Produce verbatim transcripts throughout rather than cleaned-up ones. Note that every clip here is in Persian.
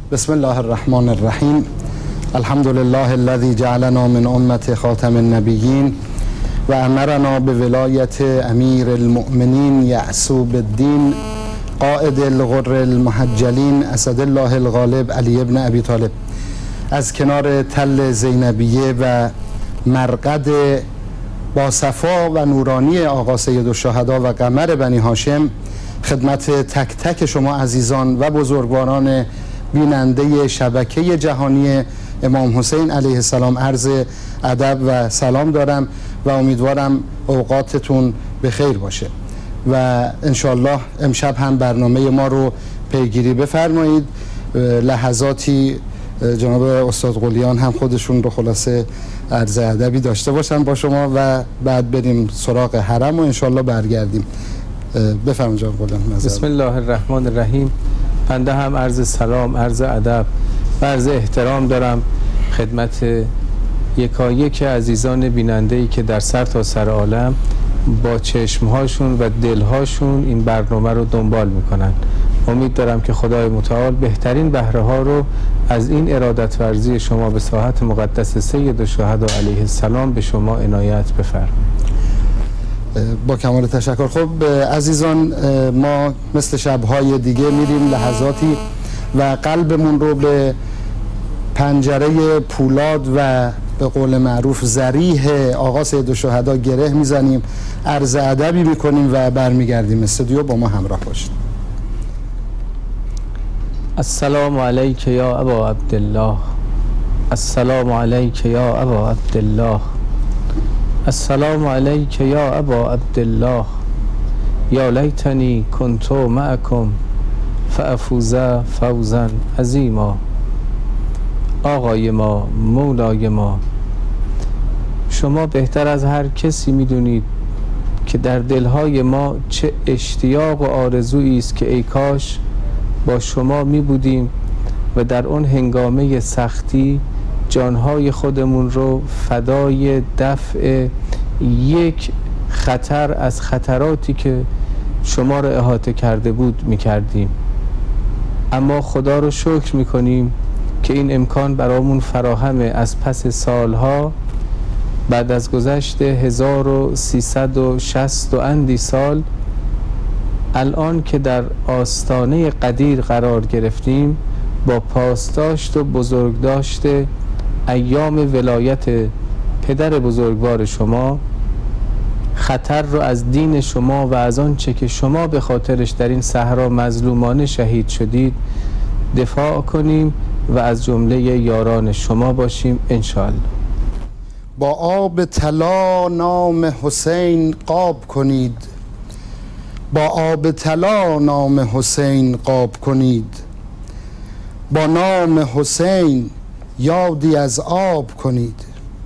بسم الله الرحمن الرحیم. الحمد لله الذي جعلنا من امة خاتم النبیین و امرنا به ولایت امیر المؤمنین یعصوب الدین قائد الغر المحجلین اسد الله الغالب علی ابن ابی طالب از کنار تل زینبیه و مرقد با صفا و نورانی آقا سید الشهدا و قمر بنی هاشم خدمت تک تک شما عزیزان و بزرگواران بیننده شبکه جهانی امام حسین علیه السلام عرض ادب و سلام دارم و امیدوارم اوقاتتون به خیر باشه و انشالله امشب هم برنامه ما رو پیگیری بفرمایید. لحظاتی جناب استاد قلیان هم خودشون رو خلاصه عرض ادبی داشته باشن با شما و بعد بریم سراغ حرم و انشالله برگردیم. بفرمایید جناب قلیان. بسم الله الرحمن الرحیم. بنده هم عرض سلام، عرض ادب و عرض احترام دارم خدمت یکایک عزیزان بیننده‌ای که در سر تا سر عالم با چشمهاشون و دلهاشون این برنامه رو دنبال میکنن. امید دارم که خدای متعال بهترین بهره ها رو از این ارادت ورزی شما به ساحت مقدس سید الشهدا علیه السلام به شما عنایت بفرمایید. با کمال تشکر. خب عزیزان، ما مثل شبهای دیگه میریم لحظاتی و قلبمون رو به پنجره پولاد و به قول معروف ذریح آقا سید الشهدا گره میزنیم، عرض ادبی میکنیم و برمیگردیم استودیو. با ما همراه باشید. السلام علیک یا ابا عبدالله، السلام علیک یا ابا عبدالله، السلام علیک یا ابا عبدالله، یا لیتنی کنت معکم فافوز فوزا عظیما. آقای ما، مولای ما، شما بهتر از هر کسی میدونید که در دلهای ما چه اشتیاق و آرزویی است که ای کاش با شما می بودیم و در اون هنگامه سختی جانهای خودمون رو فدای دفع یک خطر از خطراتی که شما رو احاطه کرده بود می کردیم. اما خدا رو شکر می کنیم که این امکان برامون فراهمه. از پس سالها، بعد از گذشت هزار و سیصد و شصت و اندی سال، الان که در آستانه قدیر قرار گرفتیم با پاسداشت و بزرگداشت ایام ولایت پدر بزرگوار شما، خطر رو از دین شما و از آنچه که شما به خاطرش در این صحرا مظلومانه شهید شدید دفاع کنیم و از جمله یاران شما باشیم انشاءالله. با آب طلا نام حسین قاب کنید، با آب طلا نام حسین قاب کنید، با نام حسین یادی از آب کنید.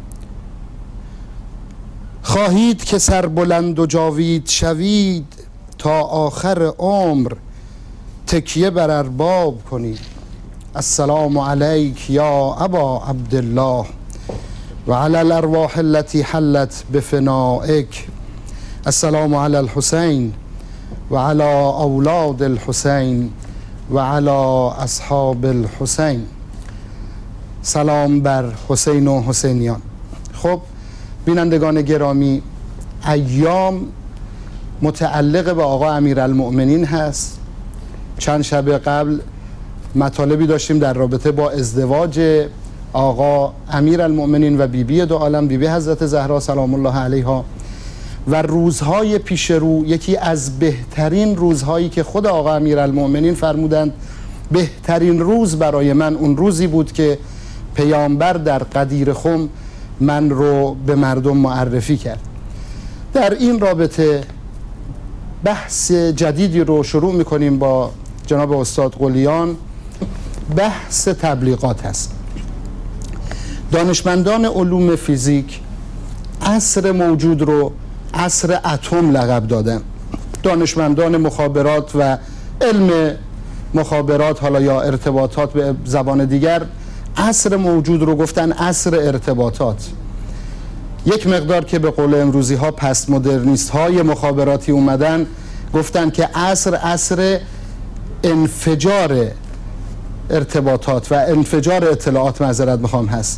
خواهید که سربلند و جاوید شوید، تا آخر عمر تکیه بر ارباب کنید. السلام علیک یا ابا عبدالله و علی الارواح التي حلت بفنائک. السلام علی الحسین و علی اولاد الحسین و علی اصحاب الحسین. سلام بر حسین و حسینیان. خب بینندگان گرامی، ایام متعلق به آقا امیرالمؤمنین هست. چند شب قبل مطالبی داشتیم در رابطه با ازدواج آقا امیرالمؤمنین و بیبی دو عالم، بیبی حضرت زهرا سلام الله علیها، و روزهای پیش رو یکی از بهترین روزهایی که خود آقا امیرالمؤمنین فرمودند بهترین روز برای من اون روزی بود که پیامبر در قدیر خم من رو به مردم معرفی کرد. در این رابطه بحث جدیدی رو شروع میکنیم با جناب استاد قلیان. بحث تبلیغات هست. دانشمندان علوم فیزیک عصر موجود رو عصر اتم لقب دادن. دانشمندان مخابرات و علم مخابرات، حالا یا ارتباطات به زبان دیگر، عصر موجود رو گفتن عصر ارتباطات. یک مقدار که به قول امروزی ها پست مدرنیست های مخابراتی اومدن گفتن که عصر عصر انفجار ارتباطات و انفجار اطلاعات معذرت میخوام هست.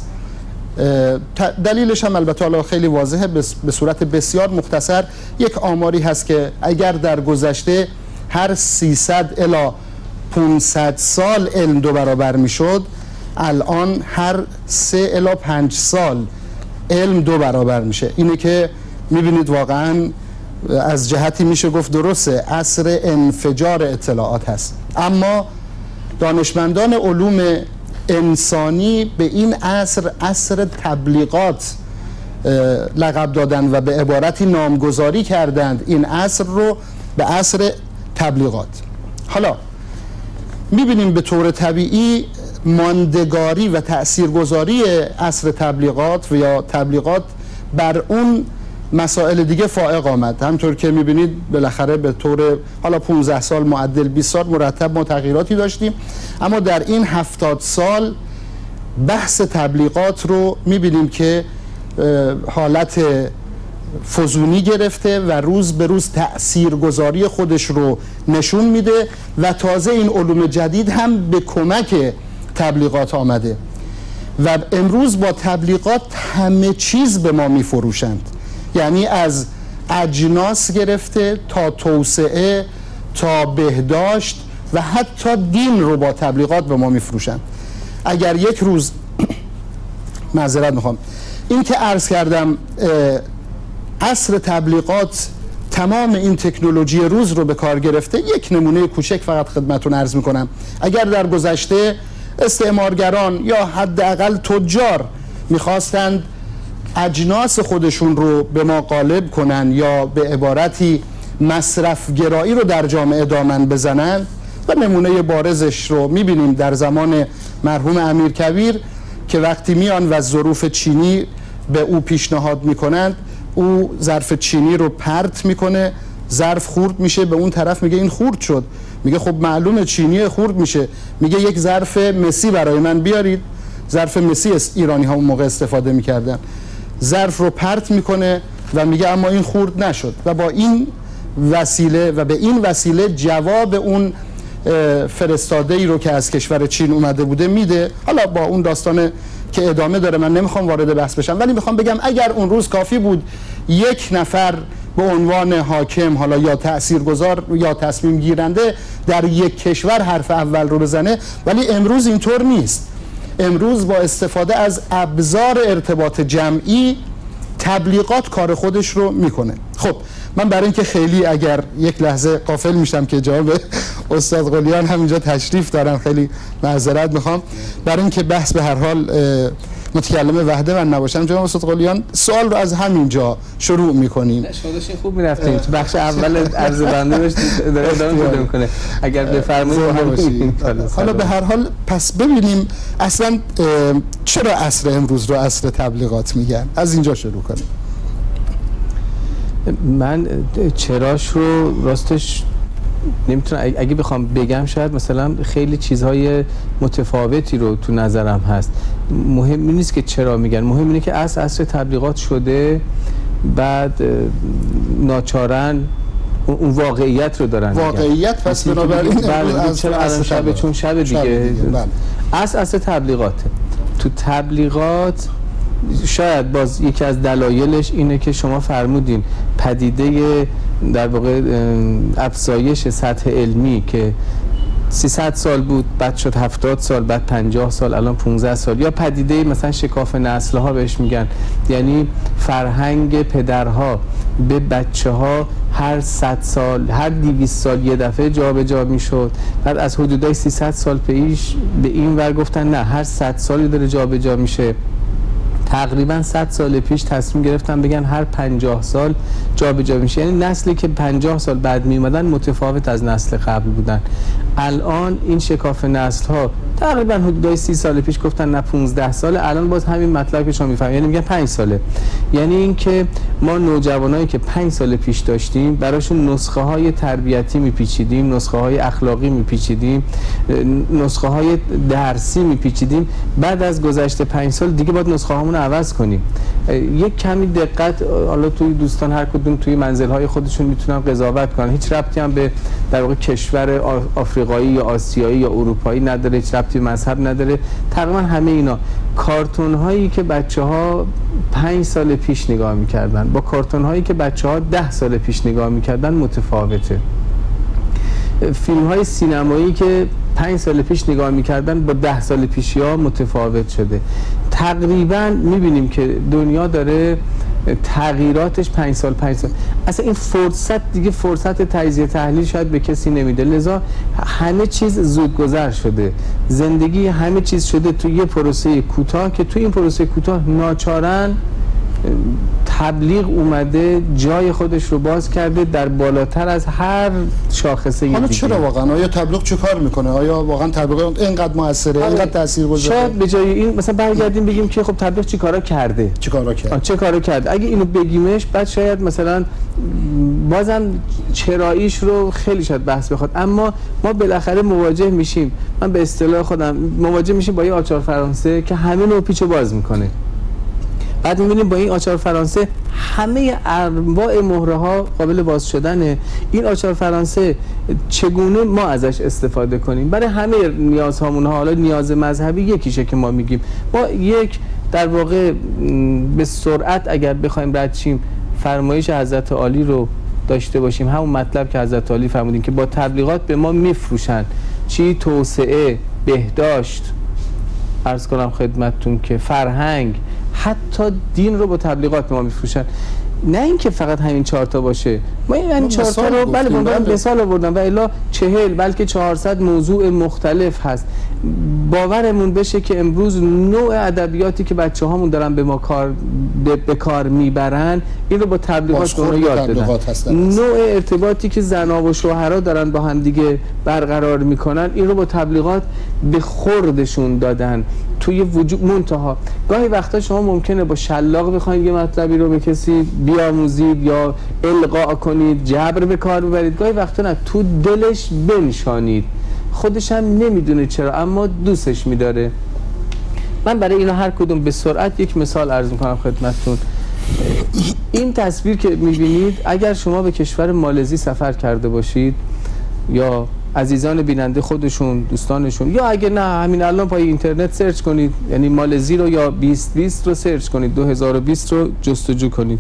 دلیلش هم البته حالا خیلی واضحه، به صورت بسیار مختصر یک آماری هست که اگر در گذشته هر سیصد الی پانصد سال علم دو برابر میشد، الان هر سه الی پنج سال علم دو برابر میشه. اینه که میبینید واقعا از جهتی میشه گفت درسته، عصر انفجار اطلاعات هست. اما دانشمندان علوم انسانی به این عصر عصر تبلیغات لقب دادن و به عبارتی نامگذاری کردند این عصر رو به عصر تبلیغات. حالا میبینیم به طور طبیعی ماندگاری و تأثیرگذاری عصر تبلیغات و یا تبلیغات بر اون مسائل دیگه فائق آمد. همطور که میبینید بالاخره به طور حالا پانزده سال معدل بیست سال مرتب ما تغییراتی داشتیم، اما در این هفتاد سال بحث تبلیغات رو میبینیم که حالت فزونی گرفته و روز به روز تأثیرگذاری خودش رو نشون میده و تازه این علوم جدید هم به کمک تبلیغات آمده و امروز با تبلیغات همه چیز به ما میفروشند، یعنی از اجناس گرفته تا توسعه تا بهداشت و حتی دین رو با تبلیغات به ما میفروشند. اگر یک روز معذرت میخوام این که عرض کردم عصر تبلیغات تمام این تکنولوژی روز رو به کار گرفته، یک نمونه کوچک فقط خدمتتون عرض میکنم. اگر در گذشته استعمارگران یا حداقل تجار میخواستند اجناس خودشون رو به ما غالب کنن یا به عبارتی مصرف گرایی رو در جامعه دامن بزنن، و نمونه بارزش رو میبینیم در زمان مرحوم امیرکبیر که وقتی میان و ظروف چینی به او پیشنهاد میکنند، او ظرف چینی رو پرت میکنه، ظرف خورد میشه، به اون طرف میگه این خورد شد، میگه خب معلومه چینی خورد میشه، میگه یک ظرف مسی برای من بیارید. ظرف مسی ایرانی ها اون موقع استفاده میکردن. ظرف رو پرت میکنه و میگه اما این خورد نشد، و با این وسیله و به این وسیله جواب اون فرستاده ای رو که از کشور چین اومده بوده میده. حالا با اون داستان که ادامه داره من نمیخوام وارد بحث بشم، ولی میخوام بگم اگر اون روز کافی بود یک نفر به عنوان حاکم حالا یا تاثیرگذار یا تصمیم گیرنده در یک کشور حرف اول رو بزنه، ولی امروز اینطور نیست. امروز با استفاده از ابزار ارتباط جمعی تبلیغات کار خودش رو میکنه. خب من برای اینکه خیلی اگر یک لحظه غافل میشم که جواب استاد قلیان همینجا تشریف دارن، خیلی معذرت میخوام، برای اینکه بحث به هر حال متکلم وحده من نباشم، جناب استاد قلیان سوال رو از همینجا شروع میکنیم. شادشین خوب میرفتیم تو بخش اول عرض بنده بهش داره ادامه پیدا میکنه، اگر بفرمایید. حالا به هر حال پس ببینیم اصلا چرا عصر امروز رو عصر تبلیغات میگن، از اینجا شروع کنیم. من چراش رو راستش نمیتونم، اگه بخوام بگم شاید مثلا خیلی چیزهای متفاوتی رو تو نظرم هست. مهم نیست که چرا میگن، مهم اینه که عصر عصر تبلیغات شده، بعد ناچارن اون واقعیت رو دارن واقعیت پس بنابراین از چرا الان شب چون شب دیگه عصر عصر تبلیغاته. تو تبلیغات شاید باز یکی از دلایلش اینه که شما فرمودین پدیده در واقع افزایش سطح علمی که سیصد سال بود، بعد شد هفتاد سال، بعد پنجاه سال، الان پانزده سال، یا پدیده مثلا شکاف نسل‌ها بهش میگن، یعنی فرهنگ پدرها به بچه ها هر صد سال هر دویست سال یه دفعه جابجا میشد. بعد از حدودای سیصد سال پیش به این ور گفتن نه هر صد سالی داره جابجا میشه. تقریبا صد سال پیش تصمیم گرفتن بگن هر پنجاه سال جابجا میشه، یعنی نسلی که پنجاه سال بعد می اومدن متفاوت از نسل قبل بودن. الان این شکاف نسل ها تقریبا حدودای سی سال پیش گفتن نه پانزده سال، الان باز همین مطلب که شما میفهمید، یعنی میگن پنج ساله. یعنی اینکه ما نوجوانایی که پنج سال پیش داشتیم براشون نسخه های تربیتی میپیچیدیم، نسخه های اخلاقی میپیچیدیم، نسخه های درسی میپیچیدیم، بعد از گذشت پنج سال دیگه باید نسخه هامون عوض کنیم. یک کمی دقت، حالا توی دوستان هر کدوم توی منزل‌های خودشون میتونن قضاوت کنن، هیچ ربطی هم به در واقع کشور آفریقایی یا آسیایی یا اروپایی نداره، هیچ ربطی ربطی مذهب نداره. تقریبا همه اینا کارتون هایی که بچه ها پنج سال پیش نگاه میکردن با کارتون هایی که بچه ها ده سال پیش نگاه میکردن متفاوته. فیلم های سینمایی که پنج سال پیش نگاه میکردن با ده سال پیشی ها متفاوت شده. تقریبا میبینیم که دنیا داره تغییراتش پنج سال پنج سال اصلا این فرصت دیگه فرصت تجزیه تحلیل شاید به کسی نمیده، لذا همه چیز زودگذر شده، زندگی همه چیز شده تو یه پروسه کوتاه که تو این پروسه کوتاه ناچارن تبلیغ اومده جای خودش رو باز کرده در بالاتر از هر شاخصه. حالا چرا واقعا؟ آیا تبلیغ چه کار میکنه؟ آیا واقعا تبلیغ اینقدر موثره، اینقدر تاثیرگذاره؟ شاید به جای این مثلا برگردیم بگیم که خب تبلیغ چی کارا کرده، چه کارا کرده چه کارا کرده اگه اینو بگیمش بعد شاید مثلا بازم چراییش رو خیلی شاید بحث بخواد، اما ما بالاخره مواجه میشیم، من به اصطلاح خودم مواجه میشیم با یه آچار فرانسه که همه نوع پیچو باز میکنه. بعد می‌بینیم با این آچار فرانسه همه انواع مهره ها قابل باز شدنه. این آچار فرانسه چگونه ما ازش استفاده کنیم برای همه نیازهامون؟ حالا نیاز مذهبی یکیشه که ما میگیم با یک در واقع به سرعت اگر بخوایم رد شیم فرمایش حضرت عالی رو داشته باشیم، همون مطلب که حضرت عالی فرمودین که با تبلیغات به ما میفروشن چی؟ توسعه، بهداشت، عرض کنم خدمتتون که فرهنگ، حتی دین رو با تبلیغات به ما میفروشن. نه اینکه فقط همین چهار تا باشه، ما این چهار تا رو بله من مثال آوردم و الا چهل بلکه چهارصد موضوع مختلف هست. باورمون بشه که امروز نوع ادبیاتی که بچه‌هامون دارن به ما کار به کار میبرن این رو با تبلیغات به ما یاد دادن. نوع ارتباطی که زنا و شوهرها دارن با هم دیگه برقرار میکنن این رو با تبلیغات به خوردشون دادن توی وجود منتها. گاهی وقتا شما ممکنه با شلاق بخواید یه مطلبی رو به کسی بیاموزید یا القا کنید، جبر به کار ببرید، گاهی وقتا نه تو دلش بنشانید، خودش هم نمیدونه چرا اما دوستش میداره. من برای اینا هر کدوم به سرعت یک مثال عرض میکنم خدمتتون. این تصویر که میبینید اگر شما به کشور مالزی سفر کرده باشید یا عزیزان بیننده خودشون دوستانشون، یا اگه نه همین الان پای اینترنت سرچ کنید، یعنی مالزی رو یا بیست بیست رو سرچ کنید، دو هزار و بیست رو جستجو کنید.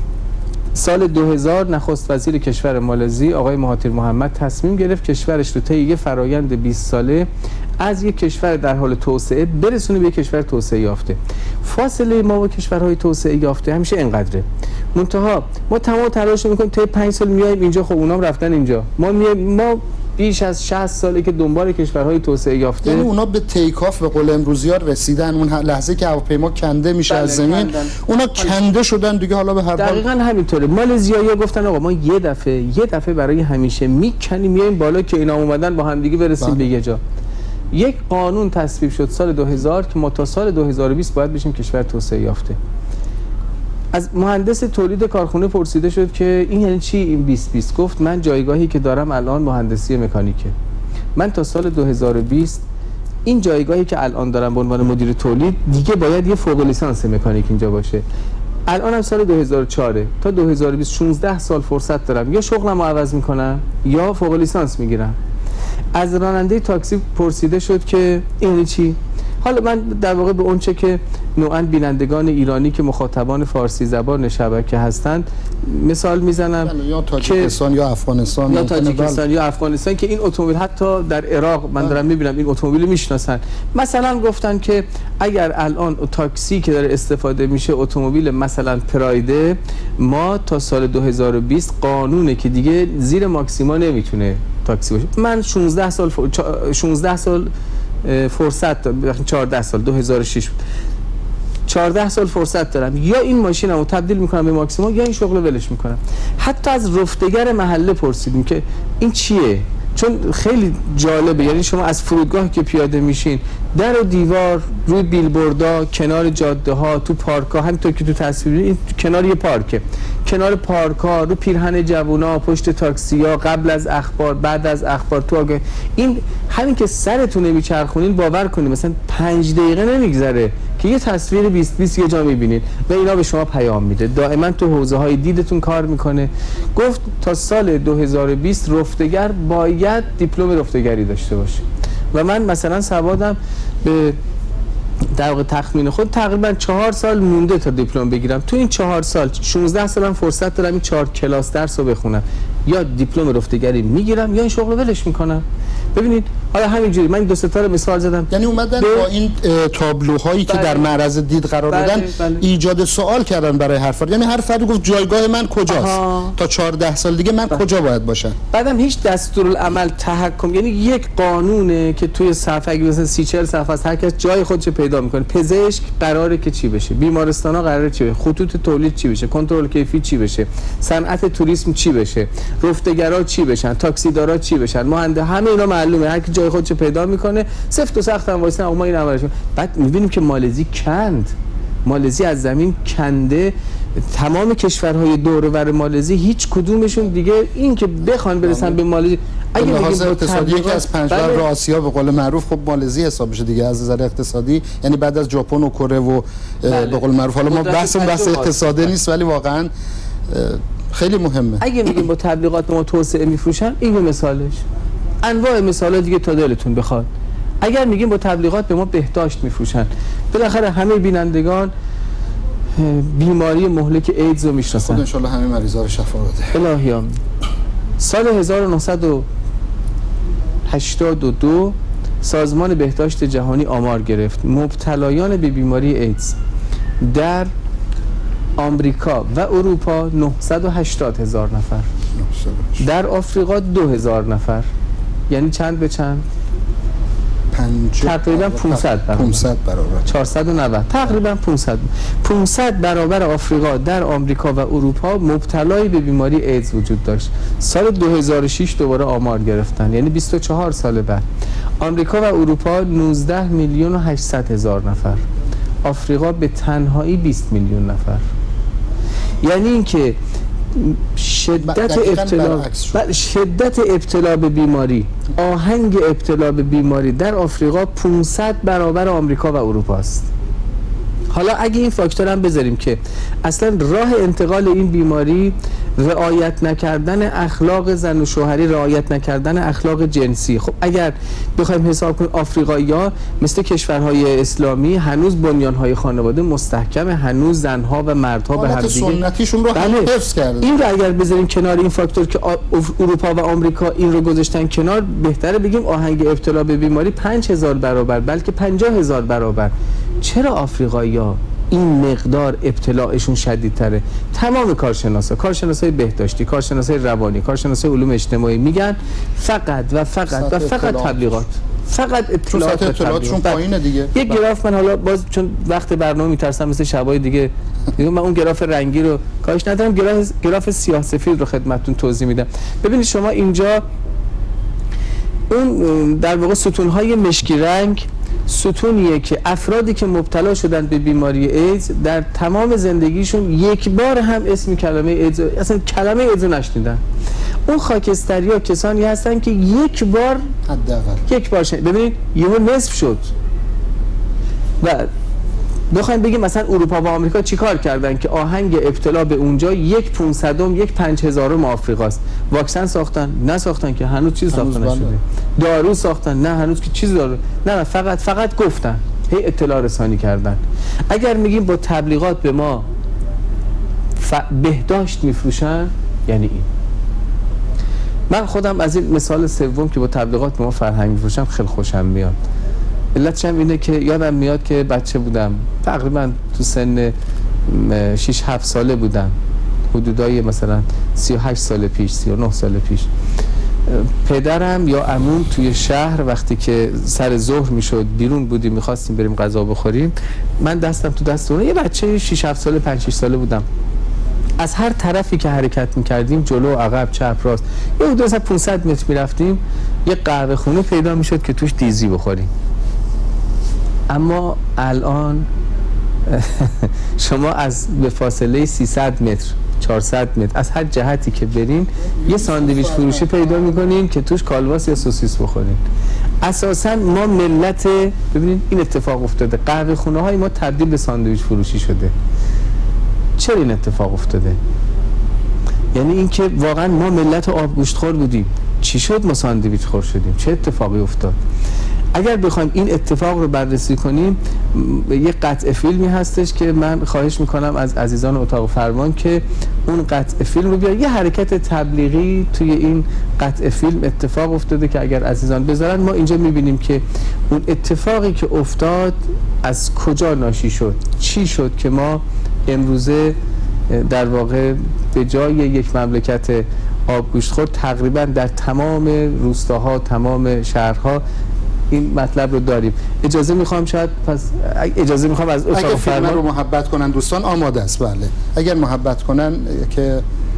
سال دو هزار نخست وزیر کشور مالزی آقای مهاتیر محمد تصمیم گرفت کشورش رو طی یه فرایند بیست ساله از یک کشور در حال توسعه برسونه به یک کشور توسعه یافته. فاصله ما با کشورهای توسعه یافته همیشه اینقدره. منتها ما تمام تلاش میکنیم طی پنج سال میایم اینجا، خب اونام رفتن اینجا، ما میایم ما بیش از شصت ساله که دنبال کشورهای توسعه یافته، یعنی اونا به تیک آف به قول امروزی‌ها رسیدن، اون لحظه که هواپیما کنده میشه از زمین کندن. اونا کنده شدن دیگه. حالا به هر حال دقیقاً همینطوره. مالزیایی‌ها گفتن آقا ما یه دفعه یه دفعه برای همیشه میکنیم میایم بالا که اینا اومدن با هم دیگه برسیم به یه جا. یک قانون تصویب شد سال دو هزار که ما تا سال دو هزار و بیست باید بشیم کشور توسعه یافته. از مهندس تولید کارخونه پرسیده شد که این یعنی چی این بیست بیست؟ گفت من جایگاهی که دارم الان مهندسی مکانیکه، من تا سال دو هزار و بیست این جایگاهی که الان دارم به عنوان مدیر تولید دیگه باید یه فوق لیسانس مکانیک اینجا باشه. الان هم سال دو هزار و چهار تا دو هزار و بیست شانزده سال فرصت دارم، یا شغلمو عوض میکنم یا فوق لیسانس میگیرم. از راننده تاکسی پرسیده شد که این چی؟ حالا من در واقع به اون چه که نوعاً بینندگان ایرانی که مخاطبان فارسی زبان شبکه هستند مثال میزنم، یا تاجیکستان یا افغانستان یا تاجیکستان یا افغانستان که این اتومبیل حتی در عراق من دارم میبینم این اتومبیل میشناسن. مثلا گفتن که اگر الان تاکسی که داره استفاده میشه اتومبیل مثلا پرایده، ما تا سال دو هزار و بیست قانونه که دیگه زیر ماکسیما نمیتونه تاکسی باشه. من شانزده سال شانزده سال فرصت دارم، چهارده سال دو هزار و شش بود، چهارده سال فرصت دارم، یا این ماشینمو تبدیل میکنم به ماکسیما یا این شغل ولش میکنم. حتی از رفتگر محله پرسیدیم که این چیه، چون خیلی جالبه. یعنی شما از فرودگاه که پیاده میشین در و دیوار، روی بیلبوردها، کنار جاده ها، تو پارک ها، همینطور که تو تصویر این کنار یه پارکه، کنار پارک ها، رو پیرهن جوونا، پشت تاکسی ها، قبل از اخبار، بعد از اخبار، تو آگه. این همین که سرتون نمیچرخونین باور کنید مثلا پنج دقیقه نمیگذره که یه تصویر بیست بیست یه جا میبینید و اینا به شما پیام میده، دائما تو حوزه های دیدتون کار میکنه. گفت تا سال دو هزار و بیست رفتگر باید دیپلم رفتگری داشته باشه. و من مثلا سوادم به در واقع تخمین خود تقریبا چهار سال مونده تا دیپلم بگیرم. تو این چهار سال شانزده سالم فرصت دارم این چهار کلاس درس رو بخونم، یا دیپلم رفتگری میگیرم یا این شغل رو ولش میکنم. ببینید حالا همینجوری من دو سه تا مثال زدم، یعنی اومدن به... با این تابلوهایی که در معرض دید قرار دادن بله، بله. ایجاد سوال کردن برای هر فرد. یعنی هر فرد گفت جایگاه من کجاست؟ آها. تا چهارده سال دیگه من بله. کجا باید باشم؟ بعدم هیچ دستورالعمل تحکم، یعنی یک قانونه که توی صفحه اگه مثلا سی چهل صفحه است هر کس جای خودش پیدا میکنه. پزشک قراره که چی بشه، بیمارستانا قراره چی بشه، خطوط تولید چی بشه، کنترل کیفی چی بشه، صنعت توریسم چی بشه، رفتگرا چی بشن، تاکسیدارا چی بشن، مهندس، همه اینا معلومه. هر کی جای خودش پیدا میکنه. سفت و سخت هم واسه ما این عملش. بعد میبینیم که مالزی کند، مالزی از زمین کنده. تمام کشورهای دور و بر مالزی هیچ کدومشون دیگه این که بخوان برسن به مالزی اگه بگیم اقتصادی یکی از پنج بله. آسیا به قول معروف خب مالزی حساب میشه دیگه از نظر اقتصادی، یعنی بعد از ژاپن و کره و بله. به قول معروف حالا ما بحثمون بحث اقتصادی نیست ولی واقعا خیلی مهمه. اگه میگیم با تبلیغات ما توسعه میفروشن، این مثالش. انواع مثالا دیگه تا دلتون بخواد. اگر میگیم با تبلیغات به ما بهداشت میفروشن، بالاخره همه بینندگان بیماری مهلک ایدز رو میشناسن. خدا ان شاءالله همه مریضا رو شفا بده. الهی آمین. سال هزار و نهصد و هشتاد و دو سازمان بهداشت جهانی آمار گرفت مبتلایان به بیماری ایدز در آمریکا و اروپا نهصد و هشتاد هزار نفر، در آفریقا دو هزار نفر. یعنی چند به چند؟ تقریبا پانصد برابر. پانصد برابر. چهارصد و نود. تقریبا پانصد. پانصد برابر آفریقا در آمریکا و اروپا مبتلای به بیماری ایدز وجود داشت. سال دو هزار و شش دوباره آمار گرفتن، یعنی بیست و چهار سال بعد. آمریکا و اروپا نوزده میلیون و هشتصد هزار نفر. آفریقا به تنهایی بیست میلیون نفر. یعنی اینکه شدت ابتلا شدت ابتلا به بیماری، آهنگ ابتلا به بیماری در آفریقا پانصد برابر آمریکا و اروپا است. حالا اگه این فاکتور هم بذاریم که اصلا راه انتقال این بیماری رعایت نکردن اخلاق زن و شوهری، رعایت نکردن اخلاق جنسی. خب اگر بخوایم حساب کنیم آفریقایی‌ها مثل کشورهای اسلامی هنوز بنیان‌های خانواده محکم، هنوز زنها و مردها به هم دیگه سنتیشون رو بله. حفظ کردن. این رو اگر بذاریم کنار این فاکتور که اروپا و آمریکا این رو گذاشتن کنار، بهتره بگیم آهنگ ابتلا به بیماری پنج هزار برابر بلکه پنجاه هزار برابر. چرا آفریقایی‌ها این مقدار ابتلاعشون شدیدتره؟ تمام کارشناسا، کارشناسای بهداشتی، کارشناسای روانی، کارشناسای علوم اجتماعی میگن فقط و فقط و فقط تبلیغات، فقط اطلاعات اطلاعاتشون پایینه دیگه. یک گراف من حالا باز چون وقت برنامه میترسم مثل شبای دیگه دیگه من اون گراف رنگی رو کاش ندارم، گراف گراف سیاه سفید رو خدمتتون توضیح میدم. ببینید شما اینجا اون در واقع ستون‌های مشکی رنگ ستونیه که افرادی که مبتلا شدن به بیماری ایدز در تمام زندگیشون یک بار هم اسم کلمه ایدز، اصلا کلمه ایدز رو نشنیدن. اون خاکستریا کسانی هستن که یک بار حداقل یک بار شنید. ببینید یهو نصف شد. و بخوایم بگیم مثلا اروپا و آمریکا چیکار کردن که آهنگ ابتلا به اونجا یک پانصدم یک پنج هزارم آفریقاست. واکسن ساختن؟ نه ساختن که هنوز چیز ساخته نشده. دارو ساختن؟ نه هنوز که چیز داره. نه فقط فقط گفتن، هی اطلاع رسانی کردن. اگر میگیم با تبلیغات به ما ف... بهداشت میفروشن، یعنی این. من خودم از این مثال سوم که با تبلیغات به ما فرهنگ میفروشن خیلی خوشم میاد. علتش هم اینه که یادم میاد که بچه بودم، تقریبا تو سن شش هفت ساله بودم، حدودای مثلا سی و هشت سال پیش، سی و نه سال پیش. پدرم یا عموم توی شهر وقتی که سر ظهر میشد بیرون بودیم میخواستیم بریم غذا بخوریم، من دستم تو دست اون، یه بچه شش هفت ساله پنج شش ساله بودم، از هر طرفی که حرکت میکردیم جلو عقب چپ راست یه حدود از پانصد متر میرفتیم یه قهوه خونه پیدا میشد که توش دیزی بخوریم. اما الان شما از به فاصله سیصد متر چهارصد متر از هر جهتی که برین یه ساندویچ فروشی پیدا میکنین که توش کالباس یا سوسیس بخورین. اساسا ما ملت، ببینید این اتفاق افتاده، قهوه خونه های ما تبدیل به ساندویچ فروشی شده. چرا این اتفاق افتاده؟ یعنی اینکه واقعا ما ملت آبگوشت خور بودیم، چی شد ما ساندویچ خور شدیم؟ چه اتفاقی افتاد؟ اگر بخوایم این اتفاق رو بررسی کنیم، یه قطع فیلمی هستش که من خواهش میکنم از عزیزان اتاق فرمان که اون قطع فیلم رو بیارن. یه حرکت تبلیغی توی این قطع فیلم اتفاق افتاده که اگر عزیزان بذارن، ما اینجا میبینیم که اون اتفاقی که افتاد از کجا ناشی شد، چی شد که ما امروزه در واقع به جای یک مملکت آبگوشت خور تقریبا در تمام روستاها، تمام شهرها این مطلب رو داریم. اجازه میخوام شاید پس اجازه میخوام از اتاق اگر فرمان فیلم رو محبت کنن دوستان آماده است. بله اگر محبت کنن که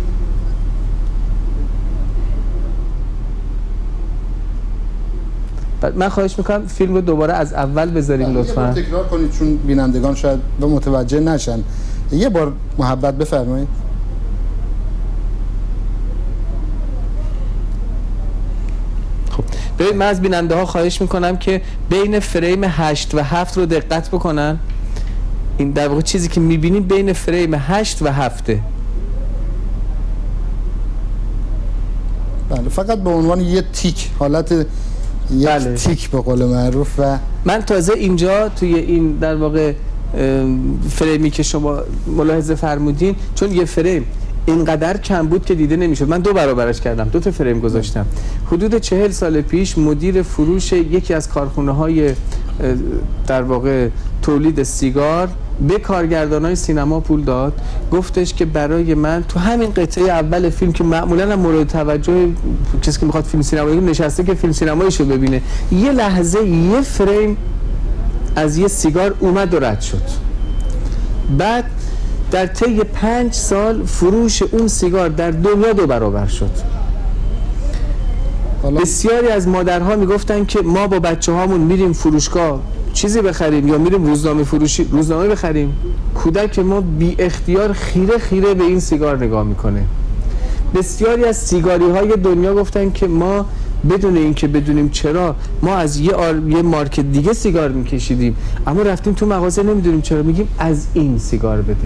من خواهش میکنم فیلم رو دوباره از اول بذاریم لطفاً. تکرار کنید چون بینندگان شاید به متوجه نشن. یه بار محبت بفرمایید. خب ببین، من از بیننده ها خواهش میکنم که بین فریم هشت و هفت رو دقت بکنن. این در واقع چیزی که میبینیم بین فریم هشت و هفته. بله فقط به عنوان یه تیک، حالت یک بله. تیک به قول معروف. و من تازه اینجا توی این در واقع فریمی که شما ملاحظه فرمودین، چون یه فریم اینقدر کم بود که دیده نمیشد، من دو برابرش کردم، دو تا فریم گذاشتم. حدود چهل سال پیش مدیر فروش یکی از کارخونه های در واقع تولید سیگار به کارگردانای سینما پول داد، گفتش که برای من تو همین قطعه اول فیلم که معمولا هم مورد توجه کسی که میخواد فیلم سینمایی نشسته که فیلم سینماییشو ببینه، یه لحظه یه فریم از یه سیگار اومد و رد شد. بعد در طی پنج سال فروش اون سیگار در دنیا دو برابر شد. بسیاری از مادرها میگفتن که ما با بچه هامون میریم فروشگاه چیزی بخریم یا میریم روزنامه فروشی روزنامه بخریم، کودک ما بی اختیار خیره خیره به این سیگار نگاه میکنه. بسیاری از سیگاری های دنیا گفتن که ما بدون اینکه بدونیم چرا، ما از یه, آر... یه مارکت دیگه سیگار میکشیدیم، اما رفتیم تو مغازه نمیدونیم چرا، میگیم از این سیگار بده.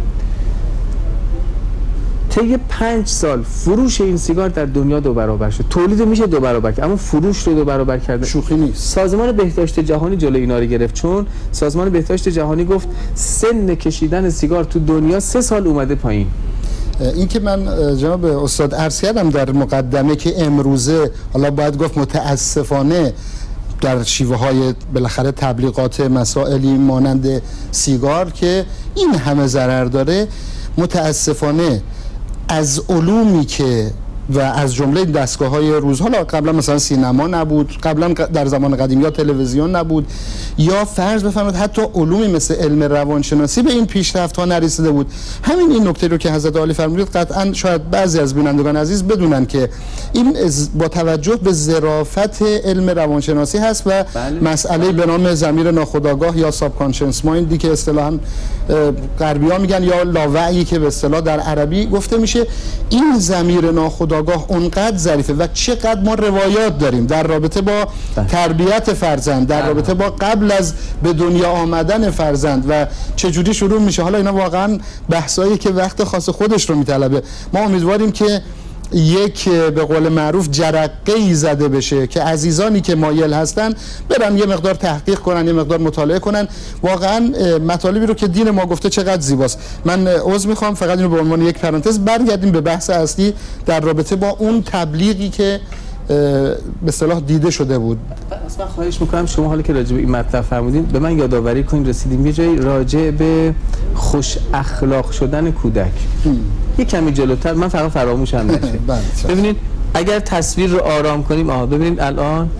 طی پنج سال فروش این سیگار در دنیا دو برابر شد. تولید میشه دو برابر کرد، اما فروش رو دو برابر کرده شوخی نیست. سازمان بهداشت جهانی جلوی اینا رو گرفت، چون سازمان بهداشت جهانی گفت سن کشیدن سیگار تو دنیا سه سال اومده پایین. این که من جناب استاد عرض کردم در مقدمه که امروزه، حالا باید گفت متاسفانه، در شیوه های بالاخره تبلیغات مسائلی مانند سیگار که این همه ضرر داره، متاسفانه از علومی که و از جمله دستگاه های روز، حالا قبلا مثلا سینما نبود، قبلا در زمان قدیم یا تلویزیون نبود، یا فرض بفرمایید حتی علومی مثل علم روانشناسی به این پیشرفت ها نرسیده بود. همین این نکته رو که حضرت عالی فرمودید قطعا شاید بعضی از بینندگان عزیز بدونن که این با توجه به ظرافت علم روانشناسی هست و بله. مسئله به نام ضمیر ناخودآگاه یا ساب کانشس مایندی که اصطلاحاً غربی‌ها میگن، یا لاوعی که به اصطلاح در عربی گفته میشه، این ضمیر ناخودآگاه اونقدر ظریفه و چقدر ما روایات داریم در رابطه با تربیت فرزند، در رابطه با قبل از به دنیا آمدن فرزند و چجوری شروع میشه. حالا اینا واقعا بحثایی که وقت خاص خودش رو میطلبه. ما امیدواریم که یک به قول معروف جرقه‌ای زده بشه که عزیزانی که مایل هستن برن یه مقدار تحقیق کنن، یه مقدار مطالعه کنن، واقعا مطالبی رو که دین ما گفته چقدر زیباست. من عذر میخوام، فقط اینو به عنوان یک پرانتز برگردیم به بحث اصلی در رابطه با اون تبلیغی که به اصطلاح دیده شده بود. اصلا خواهش میکنم شما حالا که راجع به این مطلب فرمودین به من یادآوری کنید، رسیدیم یه جایی راجع به خوش اخلاق شدن کودک. یه کمی جلوتر، من فقط فراموشم نشه. ببینید اگر تصویر رو آرام کنیم، آها ببینید الان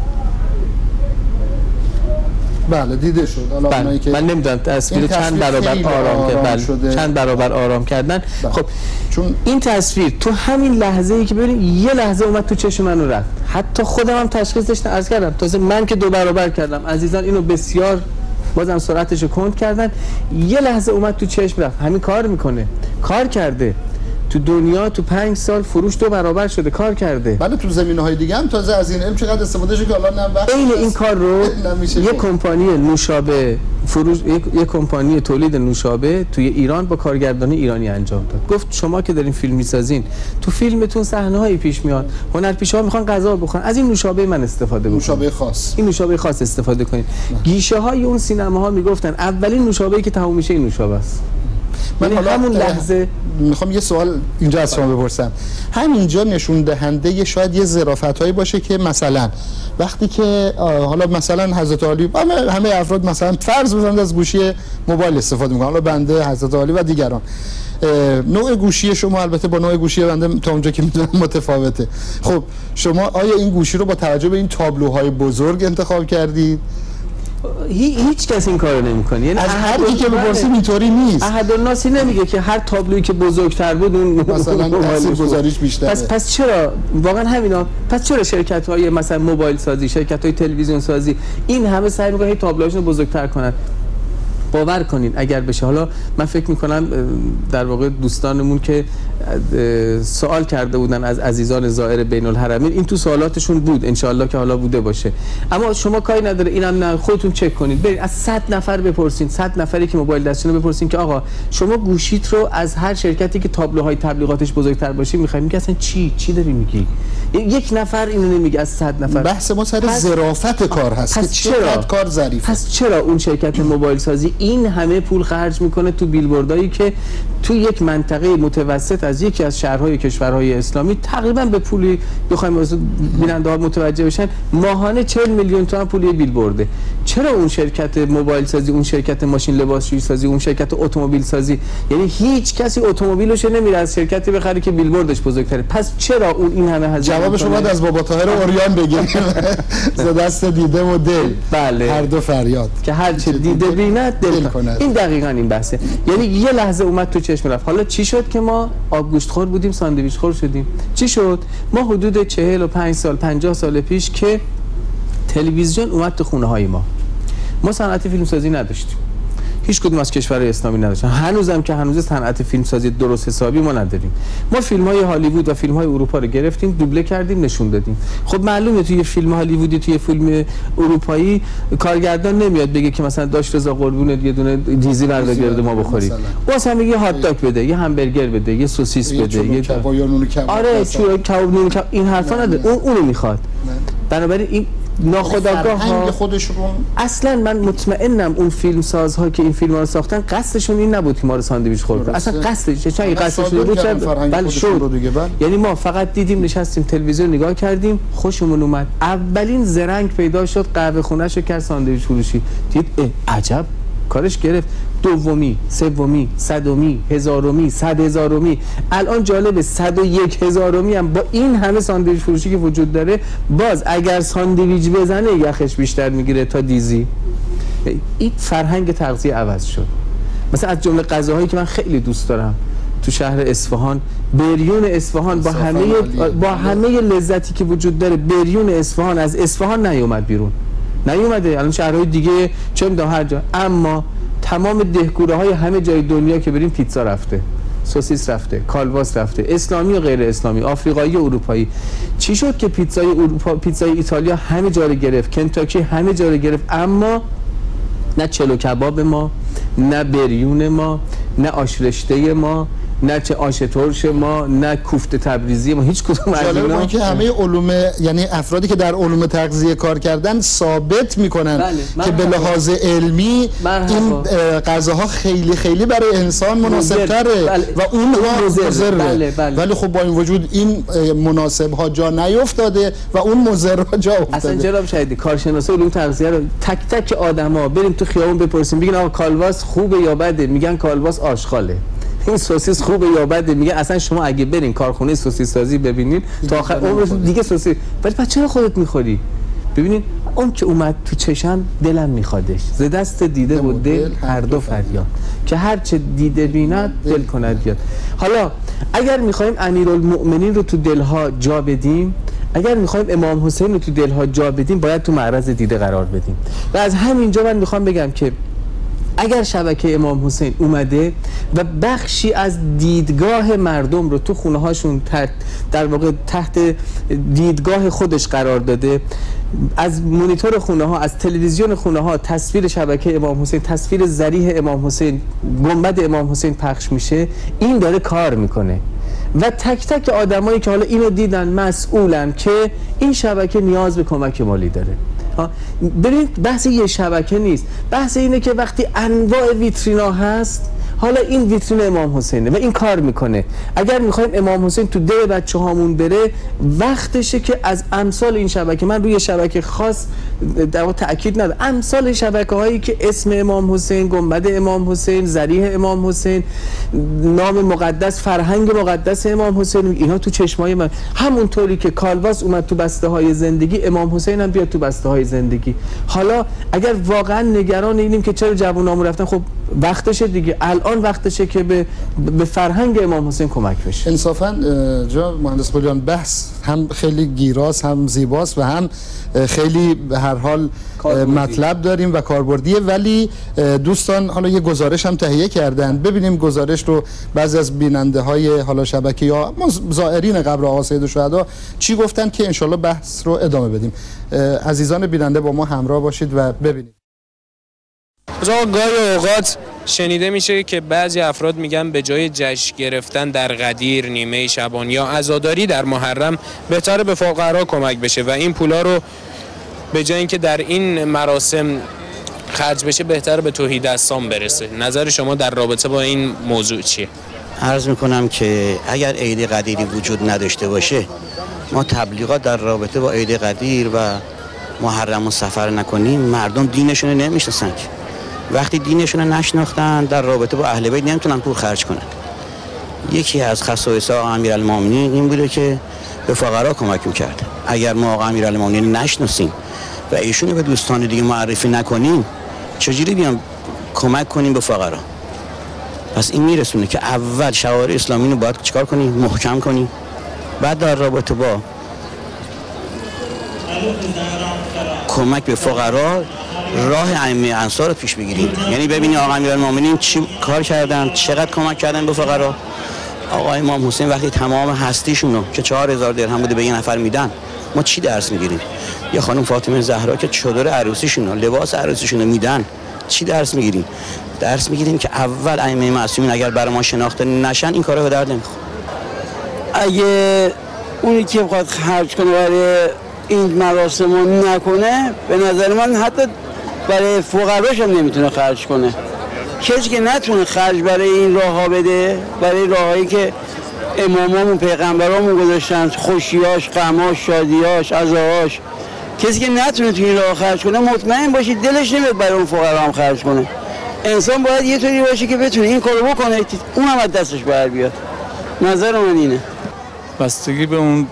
بله دیده شد. بله. که من نمیدونم تصویر چند برابر آرام کردن، بله. چند برابر آرام کردن. بله. خب چون این تصویر تو همین لحظه ای که ببینید یه لحظه اومد تو چشم منو رفت، حتی خودم هم تشخیصش عرض کردم، تازه من که دو برابر کردم، عزیزان اینو بسیار بازم سرعتش رو کند کردن، یه لحظه اومد تو چشم رفت. همین کار میکنه، کار کرده. تو دنیا تو پنج سال فروش دو برابر شده، کار کرده. بله تو زمینه‌های دیگه هم تازه از این علم چقدر استفاده شده که الان هم وقت این این کار رو یک کمپانی نوشابه فروش یک, یک کمپانی تولید نوشابه توی ایران با کارگردانی ایرانی انجام داد. گفت شما که دارین فیلم میسازین، تو فیلمتون صحنه‌هایی پیش میاد، هنرپیشه‌ها میخوان غذا بخورن، از این نوشابه من استفاده بکنید. نوشابه خاص. این نوشابه خاص استفاده کنید. گیشه‌های اون سینماها میگفتن اولین نوشابه‌ای که تموم میشه این نوشابه است. من همون لحظه میخوام یه سوال اینجا از شما بپرسم. همینجا نشون دهنده شاید یه ظرافتایی باشه که مثلا وقتی که حالا مثلا حضرت علی همه, همه افراد مثلا فرض بزنید از گوشی موبایل استفاده میکنن، حالا بنده حضرت علی و دیگران، نوع گوشی شما البته با نوع گوشی بنده تا اونجا که میدونم متفاوته. خب شما آیا این گوشی رو با توجه به این تابلوهای بزرگ انتخاب کردید؟ هیچ کس این کارو نمیکنه. یعنی از هر کی که بپرسیم اینطوری نیست. احدالناسی نمیگه که هر تابلویی که بزرگتر بود اون مثلا تاثیرگذاریش بیشتره. پس پس چرا واقعا همینا پس چرا شرکت‌های مثلا موبایل سازی، شرکت‌های تلویزیون سازی این همه سعی می‌کنن تابلوهاشون رو بزرگتر کنن؟ باور کنین اگر بشه، حالا من فکر میکنم در واقع دوستانمون که سوال کرده بودن از عزیزان زائر بین الحرمین، این تو سوالاتشون بود، انشالله که حالا بوده باشه. اما شما کاری نداره، اینم نه، خودتون چک کنید، برید از صد نفر بپرسین، صد نفری که موبایل دستشونه بپرسین که آقا شما گوشیت رو از هر شرکتی که تابلوهای تبلیغاتش بزرگتر باشه میخوایم، میگه اصلا چی چی داری میگی؟ یک نفر اینو نمیگه از صد نفر. بحث ما سر ظرافت کار هست که چقدر کار ظریفه. پس چرا اون شرکت موبایل سازی این همه پول خرج میکنه تو بیلبوردایی که تو یک منطقه متوسط از یکی از شهرهای کشورهای اسلامی تقریبا به پولی بخوایم بیننده ها متوجه بشن ماهانه چهل میلیون تومان پولی بیلبورده؟ چرا اون شرکت موبایل سازی، اون شرکت ماشین لباسشویی سازی، اون شرکت اتومبیل سازی، یعنی هیچ کسی اتومبیلش نمیره از شرکتی بخره که بیلبوردش بزرگتره؟ پس چرا اون این همه هزینه؟ جواب شما از بابا طاهر اوریان بگیم ز دست دیده و دل. بله. هر دو فریاد که هر چه دیده بیند دل کند. این دقیقاً این بحثه. یعنی یه لحظه اومد تو چشم رفت. حالا چی شد که ما آبگوشت خور بودیم ساندویچ خور شدیم؟ چی شد؟ ما حدود چهل و پنج سال پنجاه سال پیش که تلویزیون اومد تو خونه های ما، ما صنعت فیلم سازی نداشتیم، هیچ کدوم از کشورهای اسلامی نداشتن، هنوزم که هنوز صنعت فیلم سازی درست حسابی ما نداریم. ما فیلم های هالیوود و فیلم های اروپا رو گرفتیم، دوبله کردیم، نشون دادیم. خب معلومه توی فیلم هالیوودی، توی فیلم اروپایی کارگردان نمیاد بگه که مثلا داش رضا قربونت یه دونه دیزی بردار گرده ما بخوریم، واسه میگه هات داگ بده، یه همبرگر بده، یه سوسیس بده، یه کباب یا نون کباب. آره چورا کباب نون کباب، این حرفا نداره، اون اونو میخواد. بنابراین این ناخودآگاه ها خودشون اصلا من مطمئنم اون فیلم سازها که این فیلم ها رو ساختن قصدشون این نبود که ما رو ساندویچ خور کنن، اصلا قصدش چه این قصدشون بود چه بله شد. یعنی ما فقط دیدیم، نشستیم تلویزیون نگاه کردیم، خوشمون اومد، اولین زرنگ پیدا شد، قهوه خونه‌ش رو کرد ساندویچ فروشی، دید عجب کارش گرفت، دومی، سومی، صدمی، هزارمی، صد هزارمی، الان جالب صد و یک هزارمی هم با این همه ساندویچ فروشی که وجود داره، باز اگر ساندویچ بزنه یخش بیشتر میگیره تا دیزی. این فرهنگ تغذیه عوض شد. مثلا از جمله غذاهایی که من خیلی دوست دارم تو شهر اصفهان، بریون اصفهان با همه با همه لذتی که وجود داره، بریون اصفهان از اصفهان نیومد بیرون، نیومده، الان شهرهای دیگه چه میدونم هر جا، اما تمام دهکوره های همه جای دنیا که بریم پیتزا رفته، سوسیس رفته، کالواس رفته، اسلامی و غیر اسلامی، آفریقایی و اروپایی. چی شد که پیتزای اروپا، پیتزای ایتالیا همه جا رو گرفت، کنتاکی همه جا رو گرفت، اما نه چلو کباب ما، نه بریون ما، نه آش رشته ما، نه چه آش ترش ما، نه کوفته تبریزی ما، هیچ کدوم از اینا. جالبه که همه علوم، یعنی افرادی که در علوم تغذیه کار کردن ثابت میکنن بله. که به لحاظ علمی مرحبا. این غذاها خیلی خیلی برای انسان مناسب تره بله. و اونها مضره. بله بله. ولی خب با این وجود این مناسب ها جا نیفتاده و اون مضر ها جا افتاده. اصلا جناب شهیدی کارشناسا علوم تغذیه رو تک تک آدما بریم تو خیابون بپرسیم، بگین آقا کالواس خوبه یا بده، میگن کالواس آشغاله. این سوسیس خوبه یا بده، میگه اصلا شما اگه برین کارخونه سوسیس سازی ببینین تا آخر عمرتون دیگه سوسیس، ولی بعد چرا خودت میخوری؟ ببینین اون که اومد تو چشم دلم میخوادش، ز دست دیده و دل هر دو فریاد، که هر چه دیده بیند دل کند یاد. حالا اگر میخوایم امیرالمؤمنین رو تو دلها جا بدیم، اگر میخوایم امام حسین رو تو دلها جا بدیم، باید تو معرض دیده قرار بدیم. و از همینجا من میخوام بگم که اگر شبکه امام حسین اومده و بخشی از دیدگاه مردم رو تو خونه هاشون در واقع تحت دیدگاه خودش قرار داده، از مونیتور خونه ها، از تلویزیون خونه ها تصویر شبکه امام حسین، تصویر ذریح امام حسین، گنبد امام حسین پخش میشه، این داره کار میکنه و تک تک آدمایی که حالا اینو دیدن مسئولن که این شبکه نیاز به کمک مالی داره. ببینید بحث یه شبکه نیست، بحث اینه که وقتی انواع ویترینا هست، حالا این ویترین امام حسینه و این کار میکنه. اگر میخوایم امام حسین تو دل بچه هامون بره، وقتشه که از امثال این شبکه، من روی شبکه خاص در واقع تأکید ندارم، امثال شبکه هایی که اسم امام حسین، گنبد امام حسین، ذریح امام حسین، نام مقدس، فرهنگ مقدس امام حسین، اینا تو چشمای من، همونطوری که کالباس اومد تو بسته های زندگی، امام حسین هم بیاد تو بسته های زندگی. حالا اگر واقعا نگران اینیم که چرا جوونامون رفتن، خب وقتشه دیگه، الان وقتشه که به به فرهنگ امام حسین کمک بشه. انصافا جناب مهندس قلیان بحث هم خیلی گیراست، هم زیباست و هم خیلی به هر حال مطلب داریم و کاربردیه، ولی دوستان حالا یه گزارش هم تهیه کردن، ببینیم گزارش رو بعضی از بیننده های حالا شبکه یا زائرین قبر آقا سید الشهدا چی گفتن که انشالله بحث رو ادامه بدیم. عزیزان بیننده با ما همراه باشید و ببینید. گاهی اوقات شنیده میشه که بعضی افراد میگن به جای جشن گرفتن در قدیر، نیمه شعبان یا عزاداری در محرم، بهتره به فقرا کمک بشه و این پولا رو به جای اینکه در این مراسم خرج بشه بهتره به توحیدستان برسه. نظر شما در رابطه با این موضوع چیه؟ عرض میکنم که اگر عید قدیری وجود نداشته باشه، ما تبلیغات در رابطه با عید قدیر و محرم و سفر نکنیم، مردم دینشون رو نمیشناسن. وقتی دینشون رو نشناختن، در رابطه با اهل بیت نمیتونن پول خرج کنن. یکی از خصایص آقا امیرالمومنین این بوده که به فقرا کمک میکرد. اگر ما آقا امیرالمومنین نشناسیم و ایشونو به دوستان دیگه معرفی نکنیم، چجوری بیام کمک کنیم به فقرا؟ پس این میرسونه که اول شعائر اسلامی رو باید چیکار کنیم؟ محکم کنیم. بعد در رابطه با کمک به فقرا راه ائمه انصار رو پیش بگیریم. یعنی ببینید آقا امیرالمومنین چی کار کردن، چقدر کمک کردن به فقرا. آقا امام حسین وقتی تمام هستیشون رو که چهار هزار درهم بوده به یه نفر میدن، ما چی درس میگیریم؟ یا خانم فاطمه زهرا که چادر عروسیشون رو، لباس عروسیشون رو میدن، چی درس میگیریم؟ درس میگیریم که اول ائمه معصومین اگر برای ما شناخته نشن، این کارا به درد نمیخوره. اگه اونی که بخواد خرج کنه برای این مراسم رو نکنه، به نظر من حتی برای فقراش هم نمیتونه خرج کنه. کسی که نتونه خرج برای این راه ها بده، برای راهایی که امامامون پیغمبرامون گذاشتن، خوشیاش، غماش، شادیاش، عزاهاش، کسی که نتونه تو این راه خرج کنه، مطمئن باشید دلش نمیاد برای اون فقرا هم خرج کنه. انسان باید یه طوری باشه که بتونه این کارو بکنه، اون هم از دستش بر بیاد. نظر من اینه. بستگی به اون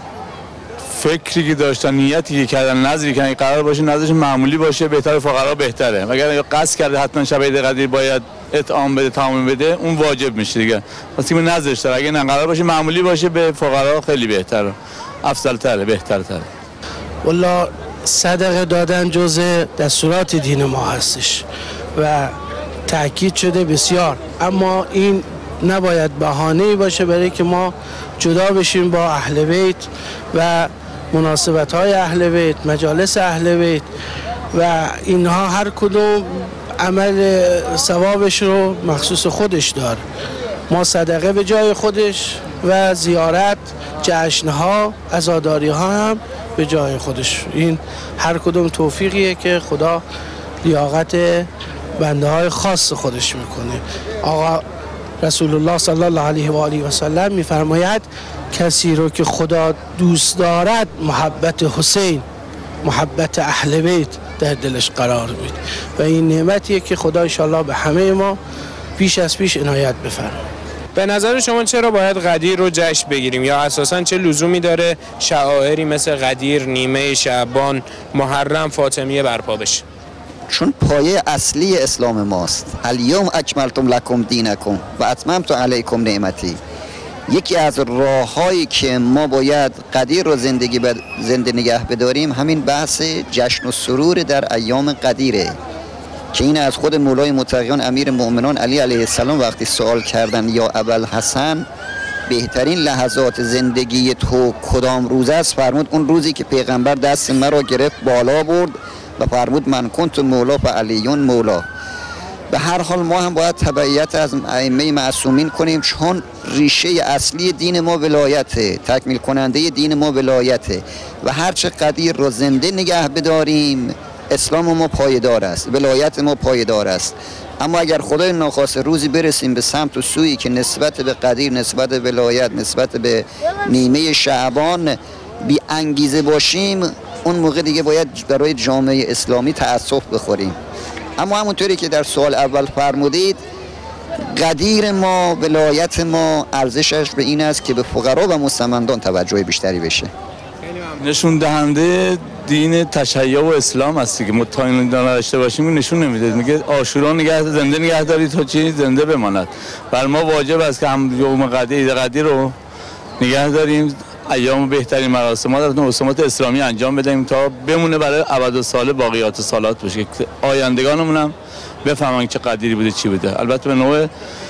فکری که داشتن، نیتی که کردن، نظری که قرار باشه نظرش معمولی باشه، بهتره فقرا بهتره. اگر قصد کرده حتما شب عید قدیر باید اطعام بده، تمام بده، اون واجب میشه دیگه. واسه این نظرش داره. اگه نه قرار باشه معمولی باشه، به فقرا خیلی بهتره، افضل تره، بهتر تره. والله صدقه دادن جزء دستورات دین ما هستش و تاکید شده بسیار، اما این نباید بهانه‌ای باشه برای که ما جدا بشیم با اهل بیت و مناسبت‌های اهل بیت، مجالس اهل بیت و اینها هر کدوم عمل ثوابش رو مخصوص خودش داره. ما صدقه به جای خودش و زیارت، جشن‌ها، عزاداری‌ها هم به جای خودش. این هر کدوم توفیقیه که خدا لیاقت بنده های خاص خودش میکنه. آقا رسول الله صلی الله علیه و آله و سلم میفرماید کسی رو که خدا دوست دارد، محبت حسین، محبت اهل بیت در دلش قرار میده و این نعمتیه که خدا انشالله به همه ما پیش از پیش عنایت بفرماید. به نظر شما چرا باید قدیر رو جشن بگیریم یا اساساً چه لزومی داره شعائری مثل قدیر، نیمه شعبان، محرم، فاطمیه برپا بشه؟ چون پایه اصلی اسلام ماست. الیوم اکملتم لکم دینکم و اتممت علیکم نعمتی. یکی از راه‌هایی که ما باید قدیر رو زندگی بد... زنده نگه بداریم همین بحث جشن و سرور در ایام قدیره. که این از خود مولای متقیان امیر مؤمنان علی علیه السلام وقتی سوال کردن یا ابوالحسن بهترین لحظات زندگی تو کدام روز است، فرمود اون روزی که پیغمبر دست مرا گرفت بالا برد و فرمود من کنت مولا و علیون مولا. به هر حال ما هم باید تبعیت از ائمه معصومین کنیم، چون ریشه اصلی دین ما ولایته، تکمیل کننده دین ما ولایته و هرچه قدیر رو زنده نگه بداریم اسلام ما پایدار است، ولایت ما پایدار است. اما اگر خدای ناخواسته روزی برسیم به سمت و سویی که نسبت به قدیر، نسبت به ولایت، نسبت به نیمه شعبان بی انگیزه باشیم، اون موقع دیگه باید برای جامعه اسلامی تأسف بخوریم. اما همونطوری که در سوال اول فرمودید، قدیر ما، ولایت ما ارزشش به این است که به فقرا و مستمندان توجه بیشتری بشه. نشون دهنده دین تشیع و اسلام هستی که متعین داشته باشیم نشون نمیده. میگه عاشورا نگه زنده نگه دارید تا چی زنده بماند. بر ما واجب است که هم یوم قدیر قدیر رو نگه داریم، ایام بهترین مراسمات در رسومات اسلامی انجام بدهیم تا بمونه برای ابدالسال باقیات سالات بشه که آیندگانمون هم بفهمن چه قدیری بوده چی بوده. البته به نوع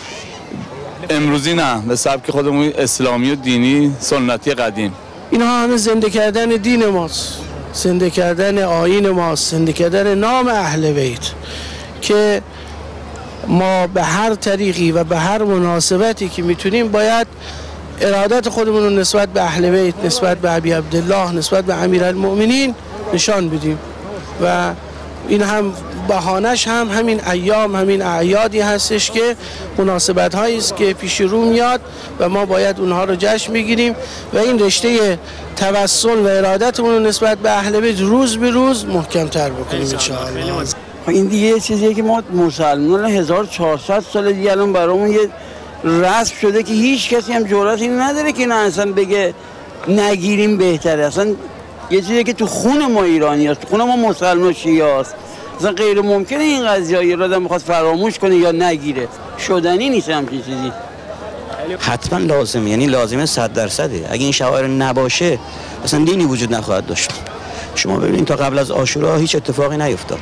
امروزی نه، به سبک خودمون اسلامی و دینی سنتی قدیم. اینها همه زنده کردن دین ماست، زنده کردن آیین ماست، زنده کردن نام اهل بیت که ما به هر طریقی و به هر مناسبتی که میتونیم باید ارادت خودمون رو نسبت به اهل بیت، نسبت به ابی عبدالله، نسبت به امیرالمؤمنین نشان بدیم و این هم بهانش هم همین ایام، همین اعیادی هستش که مناسبت هایی است که پیش رو میاد و ما باید اونها رو جشن بگیریم و این رشته توسل و ارادتمون رو نسبت به اهل بیت روز به روز محکم‌تر بکنیم ان شاء الله. این دیگه یه چیزیه که ما مسلمانان هزار و چهارصد سال دیگه الان برامون یه رسم شده که هیچ کسی هم جرأت این نداره که نه اصلا بگه نگیریم بهتره. اصلا یه چیزی که تو خون ما ایرانی هست، تو خون ما مسلمان شیعه هست، اصلا غیر ممکنه این قضیه یه آدم میخواد فراموش کنه یا نگیره، شدنی نیست همچین چیزی. حتما لازمه، یعنی لازمه صد درصده. اگه این شعائر نباشه اصلا دینی وجود نخواهد داشت. شما ببینید تا قبل از عاشورا هیچ اتفاقی نیفتاد.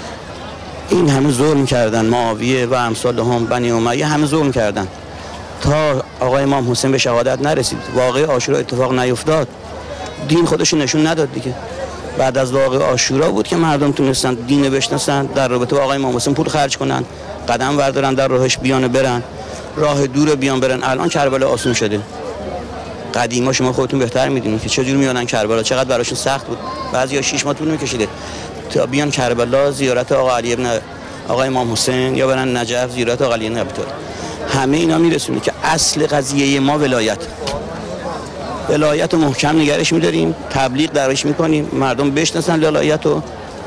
این همه ظلم کردن، معاویه و امثال هم، بنی امیه همه ظلم کردن تا آقای امام حسین به شهادت نرسید. واقعه عاشورا اتفاق نیفتاد، دین خودش نشون نداد دیگه. بعد از واقعه عاشورا بود که مردم تونستن دین بشناسن، در رابطه با آقای امام حسین پول خرج کنن، قدم بردارن، در راهش بیان برن، راه دور بیان برن. الان کربلا آسون شده. قدیما شما خودتون بهتر میدونید که چجوری میادن کربلا، چقدر براشون سخت بود. بعضیا شش ماه طول میکشیده تا بیان کربلا زیارت آقا علی ابن آقای امام حسین یا برن نجف زیارت آقا علی ابن ابی طالب. همه اینا میرسونه که اصل قضیه ما ولایت ولایت رو محکم نگرش میداریم، تبلیغ درش میکنیم، مردم بشناسن ولایت رو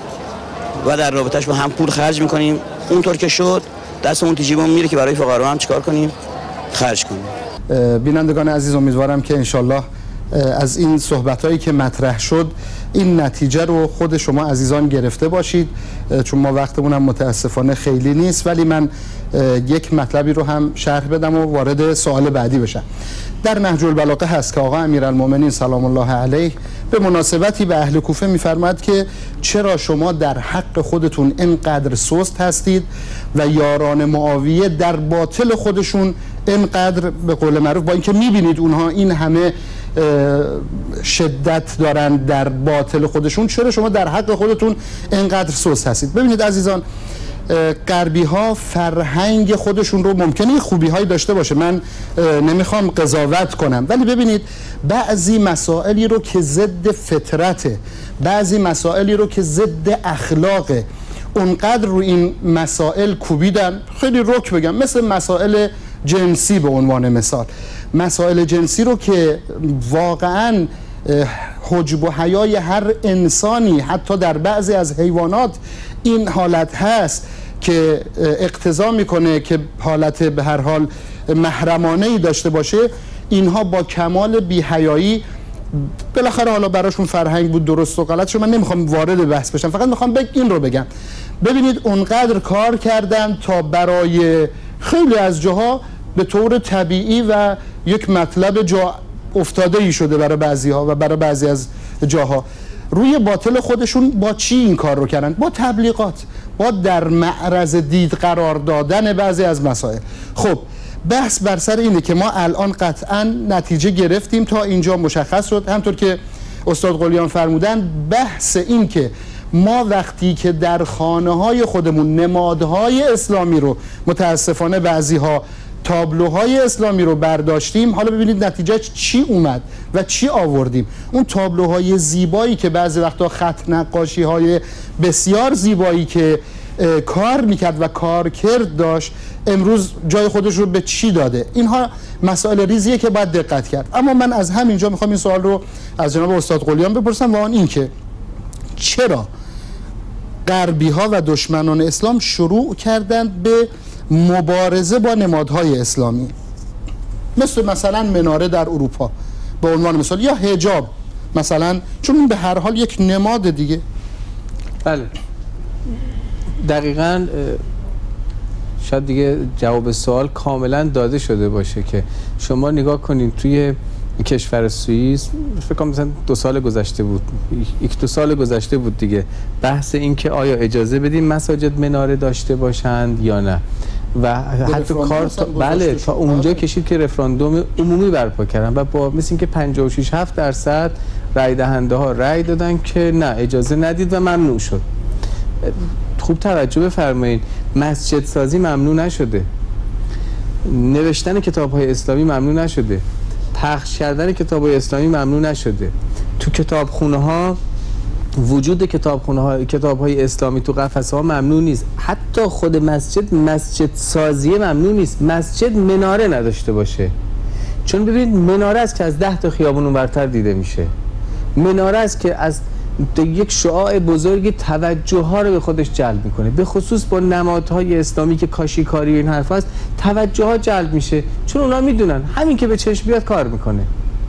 و در رابطش با هم پول خرج میکنیم. اونطور که شد دستمون تو جیبمون میره که برای فقرا هم چیکار کنیم؟ خرج کنیم. بینندگان عزیز، امیدوارم که انشالله از این صحبت‌هایی که مطرح شد این نتیجه رو خود شما عزیزان گرفته باشید، چون ما وقتمون هم متاسفانه خیلی نیست، ولی من یک مطلبی رو هم شرح بدم و وارد سوال بعدی بشم. در نهج البلاغه هست که آقا امیرالمؤمنین سلام الله علیه به مناسبتی به اهل کوفه می‌فرماید که چرا شما در حق خودتون اینقدر سست هستید و یاران معاویه در باطل خودشون اینقدر به قول معروف، با اینکه می‌بینید اونها این همه شدت دارن در باطل خودشون، چرا شما در حق خودتون اینقدر سست هستید؟ ببینید عزیزان، غربی ها فرهنگ خودشون رو ممکنه خوبی هایی داشته باشه، من نمیخوام قضاوت کنم، ولی ببینید بعضی مسائلی رو که ضد فطرته، بعضی مسائلی رو که ضد اخلاقه، اونقدر رو این مسائل کوبیدن. خیلی رک بگم، مثل مسائل جنسی به عنوان مثال، مسائل جنسی رو که واقعاً حجب و حیای هر انسانی حتی در بعضی از حیوانات این حالت هست که اقتضا میکنه که حالت به هر حال محرمانه‌ای داشته باشه، اینها با کمال بی‌حیایی، بالاخره حالا براشون فرهنگ بود درست و غلطشو من نمیخوام وارد بحث بشم، فقط میخوام بگ این رو بگم. ببینید اونقدر کار کردن تا برای خیلی از جاها به طور طبیعی و یک مطلب جا افتاده ای شده برای بعضی ها و برای بعضی از جاها، روی باطل خودشون با چی این کار رو کردن؟ با تبلیغات، با در معرض دید قرار دادن بعضی از مسائل. خب بحث بر سر اینه که ما الان قطعا نتیجه گرفتیم، تا اینجا مشخص شد. همطور که استاد قلیان فرمودن، بحث این که ما وقتی که در خانه های خودمون نمادهای اسلامی رو، متاسفانه بعضی ها تابلوهای اسلامی رو برداشتیم، حالا ببینید نتیجه چی اومد و چی آوردیم. اون تابلوهای زیبایی که بعضی وقتا خط نقاشی های بسیار زیبایی که کار میکرد و کارکرد داشت، امروز جای خودش رو به چی داده؟ اینها مسائل ریزیه که باید دقت کرد. اما من از همینجا میخوام این سوال رو از جناب استاد قلیان بپرسم، و آن این که چرا غربی ها و دشمنان اسلام شروع کردند به مبارزه با نمادهای اسلامی، مثل مثلا مناره در اروپا به عنوان مثال، یا حجاب مثلا، چون این به هر حال یک نماد دیگه. بله دقیقاً. شاید دیگه جواب سوال کاملا داده شده باشه که شما نگاه کنید توی کشور سوئیس، فکر کنم مثلا دو سال گذشته بود، یک دو سال گذشته بود دیگه، بحث این که آیا اجازه بدیم مساجد مناره داشته باشند یا نه، و حتی کار تا بله تا اونجا کشید که رفراندوم عمومی برپا کردن و با مثل اینکه پنجاه و شش هفت درصد رای دهنده ها رای دادن که نه اجازه ندید و ممنوع شد. خوب توجه بفرمایید، مسجد سازی ممنوع نشده، نوشتن کتاب های اسلامی ممنوع نشده، پخش کردن کتاب های اسلامی ممنوع نشده، تو کتابخونه ها وجود کتابخونه ها کتاب های اسلامی تو قفسه ها ممنوع نیست، حتی خود مسجد مسجد سازی ممنوع نیست، مسجد مناره نداشته باشه. چون ببینید مناره است که از ده تا خیابون اونورتر دیده میشه، مناره است که از یک شعاع بزرگی توجه ها رو به خودش جلب میکنه، به خصوص با نمادهای اسلامی که کاشیکاری این حرف هست توجه ها جلب میشه، چون اونا میدونن همین که به چشم بیاد کار میکنه.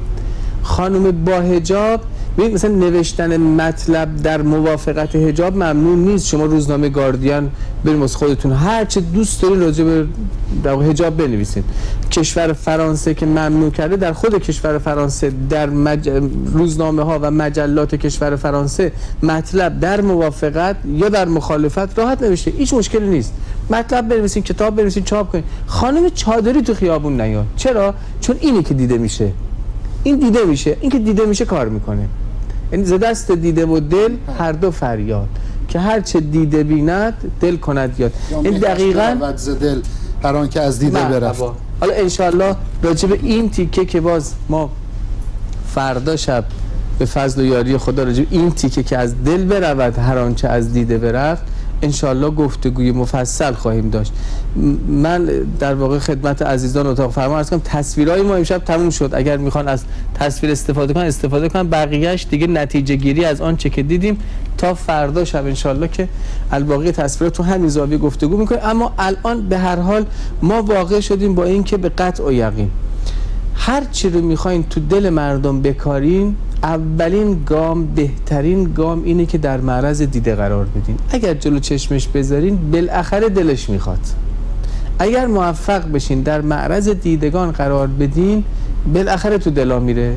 خانم با حجاب، ببین مثلا نوشتن مطلب در موافقت حجاب ممنوع نیست، شما روزنامه گاردین بریم از خودتون هر چه دوست دارین راجع به حجاب بنویسین. کشور فرانسه که ممنوع کرده، در خود کشور فرانسه در مج... روزنامه ها و مجلات کشور فرانسه مطلب در موافقت یا در مخالفت راحت نوشته، هیچ مشکلی نیست. مطلب بنویسین، کتاب بنویسین، چاپ کنین. خانم چادری تو خیابون نیاد. چرا؟ چون اینی که دیده میشه، این دیده میشه، این که دیده میشه کار میکنه. یعنی ز دست دیده و دل هر دو فریاد، که هر چه دیده بیند دل کند یاد. این دقیقاً ز دل هر آن که از دیده برفت. حالا انشالله راجع به این تیکه که باز ما فردا شب به فضل و یاری خدا راجع به این تیکه که از دل برود هر آن چه از دیده برفت انشالله گفتگوی مفصل خواهیم داشت. من در واقع خدمت عزیزان اتاق فرمان عرض کنم تصویرهای ما امشب تموم شد، اگر میخوان از تصویر استفاده کنن استفاده کنن، بقیهش دیگه نتیجه گیری از آن چه که دیدیم تا فردا شب انشالله که الباقی تصویرات تو همین زاویه گفتگو میکنیم. اما الان به هر حال ما واقع شدیم با این که به قطع و یقین هر چی رو میخواین تو دل مردم بکارین، اولین گام، بهترین گام اینه که در معرض دیده قرار بدین. اگر جلو چشمش بذارین بالاخره دلش میخواد. اگر موفق بشین در معرض دیدگان قرار بدین بالاخره تو دلا میره.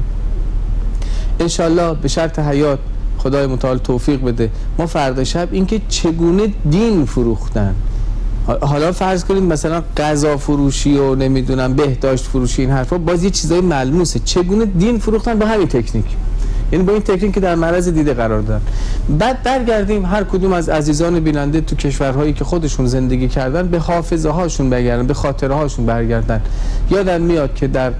انشالله به شرط حیات خدای متعال توفیق بده ما فردا شب اینکه چگونه دین فروختن، حالا فرض کنید مثلا غذا فروشی و نمیدونم بهداشت فروشی این حرفا، باز یه چیزای ملموسه، چگونه دین فروختن با همین تکنیک، یعنی با این تکنیک که در معرض دیده قرار دادن. بعد برگردیم هر کدوم از عزیزان بیننده تو کشورهایی که خودشون زندگی کردن به حافظه هاشون برگردن، به خاطره هاشون برگردن. یادم میاد که در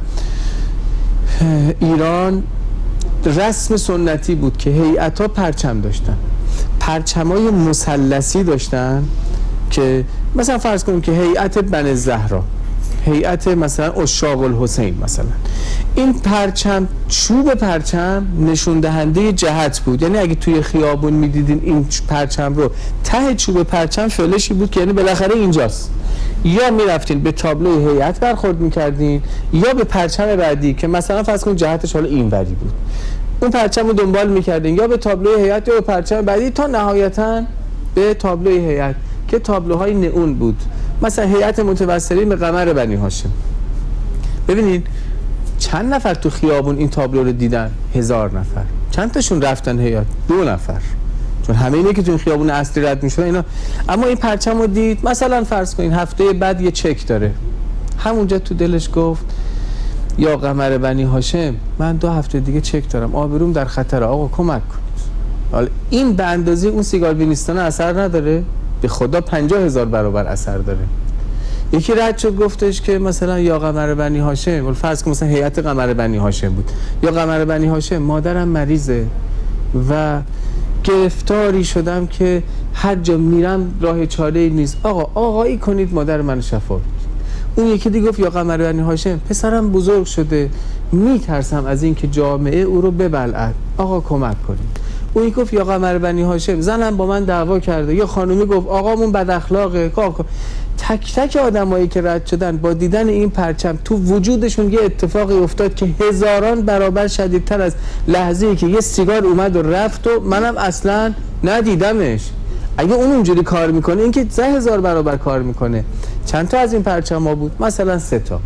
ایران رسم سنتی بود که هیئت‌ها پرچم داشتن، پرچمای مثلثی داشتن که مثلا فرض کنیم که هیئت بنی زهرا، هیئت مثلا عشاق الحسین، مثلا این پرچم، چوب پرچم نشون دهنده جهت بود. یعنی اگه توی خیابون میدیدین این پرچم رو، ته چوب پرچم فلشی بود که یعنی بالاخره اینجاست. یا میرفتین به تابلوی هیئت برخورد میکردین یا به پرچم بعدی که مثلا فرض کنید جهتش حالا اینوری بود، اون پرچم رو دنبال میکردین یا به تابلوی هیئت یا به پرچم بعدی تا نهایتاً به تابلوی هیئت که تابلوهای نئون بود، مثلا هیئت متوسلین به قمر بنی هاشم. ببینید چند نفر تو خیابون این تابلو رو دیدن؟ هزار نفر. چند تاشون رفتن هیئت؟ دو نفر. چون همه اینه که تو این خیابون اصلی رد میشه اینا. اما این پرچم رو دید، مثلا فرض کنین هفته بعد یه چک داره، همونجا تو دلش گفت یا قمر بنی هاشم من دو هفته دیگه چک دارم، آبروم در خطر، آقا کمک کنید. حالا این به اندازه اون سیگار بینیستان اثر نداره؟ به خدا پنجاه هزار برابر اثر داره. یکی رد شد گفتش که مثلا یا قمر بنی هاشم، فرض کن مثلا هیئت قمر بنی هاشم بود، یا قمر بنی هاشم مادرم مریضه و گرفتاری شدم که هر جا میرم راه چاره‌ای نیست، آقا آقایی کنید مادر من شفا. اون یکی دیگه گفت یا قمر بنی هاشم پسرم بزرگ شده میترسم از این که جامعه او رو ببلعد، آقا کمک کنید. اون گفت یا قمر بنی هاشم زنم با من دعوا کرده، یا خانومی گفت آقامون بد اخلاقه. تک تک آدمایی که رد شدن با دیدن این پرچم تو وجودشون یه اتفاقی افتاد که هزاران برابر شدیدتر از لحظه‌ای که یه سیگار اومد و رفت و منم اصلا ندیدمش. اگه اون اونجوری کار میکنه این که ده هزار برابر کار میکنه. چند تا از این پرچم ها بود؟ مثلا سه تا.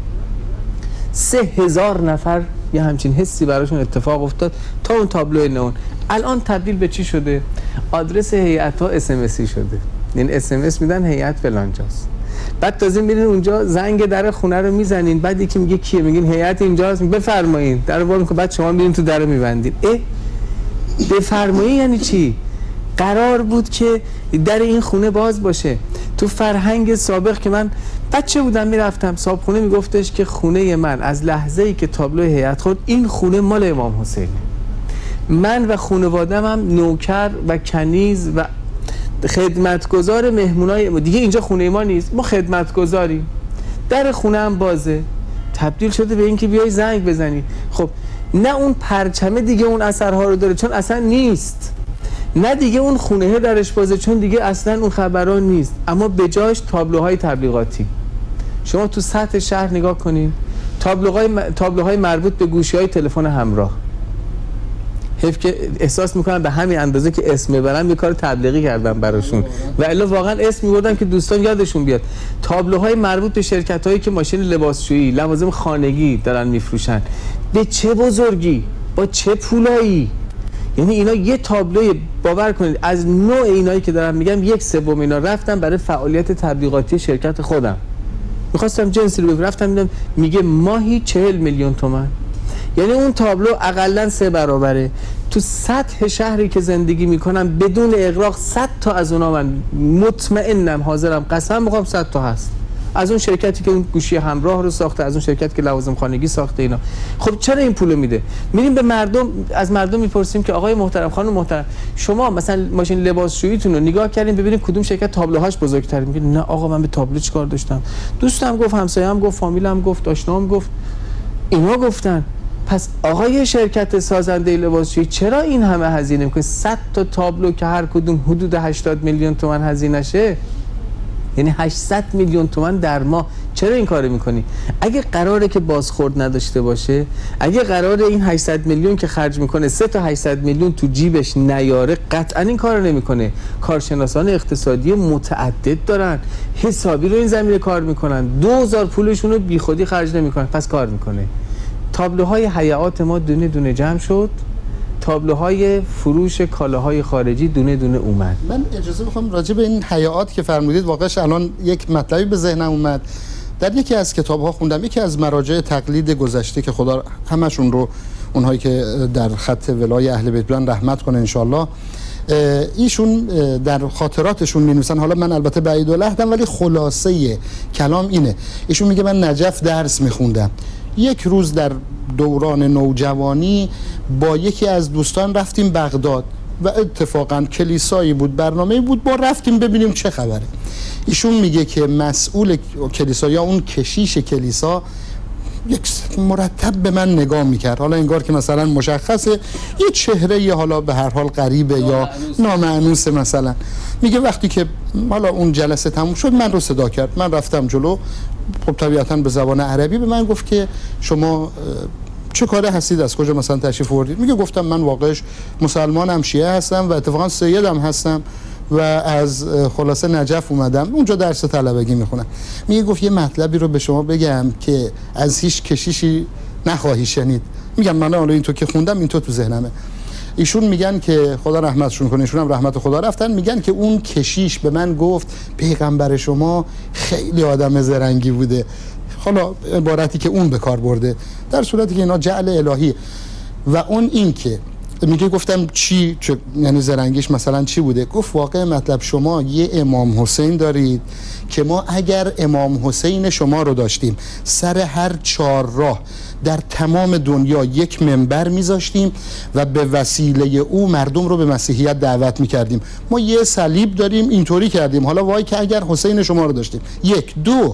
سه هزار نفر یه همچین حسی براشون اتفاق افتاد تا اون تابلوی نئون. الان تبدیل به چی شده؟ آدرس هیئت ها اس ام اسی شده. این اس ام اس میدن هیئت فلانجاست. بعد تازه میرین اونجا زنگ در خونه رو میزنین، بعد یکی میگه کیه؟ میگین هیئت اینجاست، بفرمایید. در باز میگه بعد شما میرین تو در میبندین. اه بفرمایید یعنی چی؟ قرار بود که در این خونه باز باشه. تو فرهنگ سابق که من بچه بودم میرفتم صاحبخونه میگفتش که خونه من از لحظه‌ای که تابلو هیئت خورد این خونه مال امام حسینه. من و خانواده‌ام هم نوکر و کنیز و خدمتگزار مهمونای دیگه اینجا خونه ما نیست، ما خدمتگزاریم. در خونه هم بازه. تبدیل شده به اینکه بیای زنگ بزنی. خب نه اون پرچمه دیگه اون اثرها رو داره چون اصلا نیست، نه دیگه اون خونه درش بازه چون دیگه اصلا اون خبران نیست، اما به جاش تابلوهای تبلیغاتی. شما تو سطح شهر نگاه کنین، تابلوهای تابلوهای مربوط به گوشی‌های تلفن همراه. حیف که احساس میکنم به همین اندازه که اسم میبرم یه کار تبلیغی کردم براشون و الا واقعا اسم میبردم که دوستان یادشون بیاد. تابلوهای مربوط به شرکت‌هایی که ماشین لباسشویی، لوازم خانگی دارن میفروشن. به چه بزرگی، با چه پولایی. یعنی اینا یه تابلوی، باور کنید از نوع اینایی که دارم میگم یک سوم اینا رفتم برای فعالیت تبلیغاتی شرکت خودم. میخواستم جنسی رو بفرستم، رفتم میدم میگه ماهی چهل میلیون تومان. یعنی اون تابلو اقلن سه برابره. تو سطح شهری که زندگی میکنم بدون اغراق صد تا از اونا من مطمئنم، حاضرم قسم بخوام صد تا هست. از اون شرکتی که اون گوشی همراه رو ساخته، از اون شرکتی که لوازم خانگی ساخته اینا. خب چرا این پولو میده؟ میریم به مردم، از مردم میپرسیم که آقای محترم، خانم محترم، شما مثلا ماشین لباسشوییتون رو نگاه کردین ببینید کدوم شرکت تابلوهاش بزرگتره؟ میگه نه آقا من به تابلو چیکار داشتم؟ دوستم گفت، همسایه‌ام گفت، فامیلم گفت، آشنام گفت، اینا گفتن. پس آقای شرکت سازنده لباسشویی چرا این همه هزینه میکنه؟ صد تا تابلو که هر کدوم حدود هشتاد میلیون تومان هزینه شه، یعنی هشتصد میلیون تومان در ماه، چرا این کارو میکنی؟ اگه قراره که بازخورد نداشته باشه، اگه قراره این هشتصد میلیون که خرج میکنه سه تا هشتصد میلیون تو جیبش نیاره، قطعا این کارو نمیکنه. کارشناسان اقتصادی متعدد دارن، حسابی رو این زمینه کار میکنن، دوزار پولشون رو بیخودی خرج نمیکنن، پس کار میکنه. تابلوهای هیئات ما دونه دونه جمع شد، تابلوهای فروش کالاهای خارجی دونه دونه اومد. من اجازه میخوام راجع به این هیئات که فرمودید واقعا الان یک مطلبی به ذهنم اومد. در یکی از کتاب‌ها خوندم، یکی از مراجع تقلید گذشته که خدا همشون رو، اونهایی که در خط ولای اهل بیت بودن رحمت کنه انشالله، ایشون در خاطراتشون می‌نویسن، حالا من البته بعید العهدم ولی خلاصه کلام اینه. ایشون میگه من نجف درس میخوندم، یک روز در دوران نوجوانی با یکی از دوستان رفتیم بغداد و اتفاقا کلیسایی بود، برنامه‌ای بود، با رفتیم ببینیم چه خبره. ایشون میگه که مسئول کلیسا یا اون کشیش کلیسا یک مرتب به من نگاه میکرد، حالا انگار که مثلا مشخصه یه چهره یه حالا به هر حال غریبه یا نامأنوسه. مثلا میگه وقتی که حالا اون جلسه تموم شد من رو صدا کرد، من رفتم جلو، خب طبیعتا به زبان عربی به من گفت که شما چه کاره هستید، از کجا مثلا تشریف آوردید؟ میگه گفتم من واقعش مسلمانم، شیعه هستم و اتفاقا سیدم هستم و از خلاصه نجف اومدم، اونجا درس طلبگی میخونم. میگه گفت یه مطلبی رو به شما بگم که از هیچ کشیشی نخواهی شنید. میگم من حالا این تو که خوندم این تو تو ذهنمه. ایشون میگن که خدا رحمتشون کنه، ایشون هم رحمت خدا رفتن، میگن که اون کشیش به من گفت پیغمبر شما خیلی آدم زرنگی بوده. حالا عبارتی که اون به کار برده، در صورتی که اینا جعل الهی. و اون این که میگه گفتم چی؟ یعنی زرنگیش مثلا چی بوده؟ گفت واقع مطلب شما یه امام حسین دارید که ما اگر امام حسین شما رو داشتیم سر هر چهار راه در تمام دنیا یک منبر میذاشتیم و به وسیله او مردم رو به مسیحیت دعوت میکردیم. ما یه صلیب داریم اینطوری کردیم، حالا وای که اگر حسین شما رو داشتیم. یک دو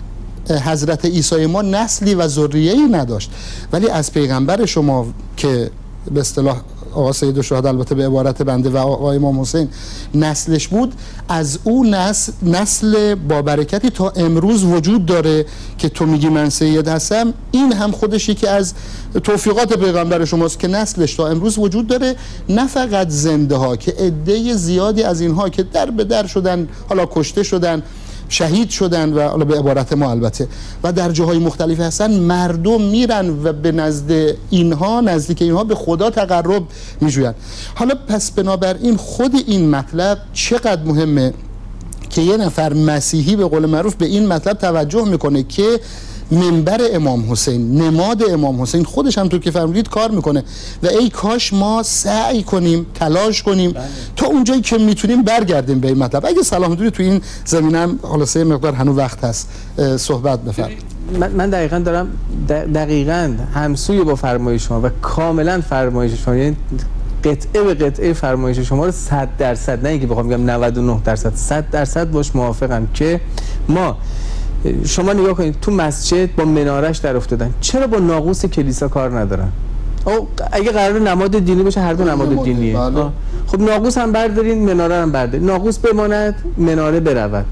حضرت عیسی ما نسلی و ذریه‌ای نداشت، ولی از پیغمبر شما که به اصطلاح آقا سید الشهدا البته به عبارت بنده و آقا امام حسین نسلش بود، از او نسل, نسل با برکتی تا امروز وجود داره که تو میگی من سید هستم. این هم خودش یکی از توفیقات پیغمبر شماست که نسلش تا امروز وجود داره. نه فقط زنده ها، که عده زیادی از اینها که در به در شدن، حالا کشته شدن، شهید شدن و حالا به عبارت ما البته و در جاهای مختلفی هستن، مردم میرن و به نزد اینها، نزدیک اینها به خدا تقرب میجوین. حالا پس بنابراین خود این مطلب چقدر مهمه که یه نفر مسیحی به قول معروف به این مطلب توجه میکنه که منبر امام حسین، نماد امام حسین خودش هم تو که فرمودید کار میکنه و ای کاش ما سعی کنیم، تلاش کنیم بله. تا اونجایی که میتونیم برگردیم به این مطلب. اگه سلام داری تو این زمینه هم حالا سه مقدار هنوز وقت هست صحبت بفرمایید. من, من دقیقاً دارم دقیقاً همسوی با فرمایش شما و کاملا فرمایش شما، یعنی قطعه به قطعه فرمایش شما رو صد درصد، نه اینکه بخوام بگم نود و نه درصد، صد درصد باش موافقم که ما شما نگاه کنید تو مسجد با منارش در افتادن، چرا با ناقوس کلیسا کار ندارن؟ او اگه قرار نماد دینی باشه هر دو نماد دینیه. خب ناقوس هم بردارین، مناره هم بردارین، ناقوس بماند، مناره برود.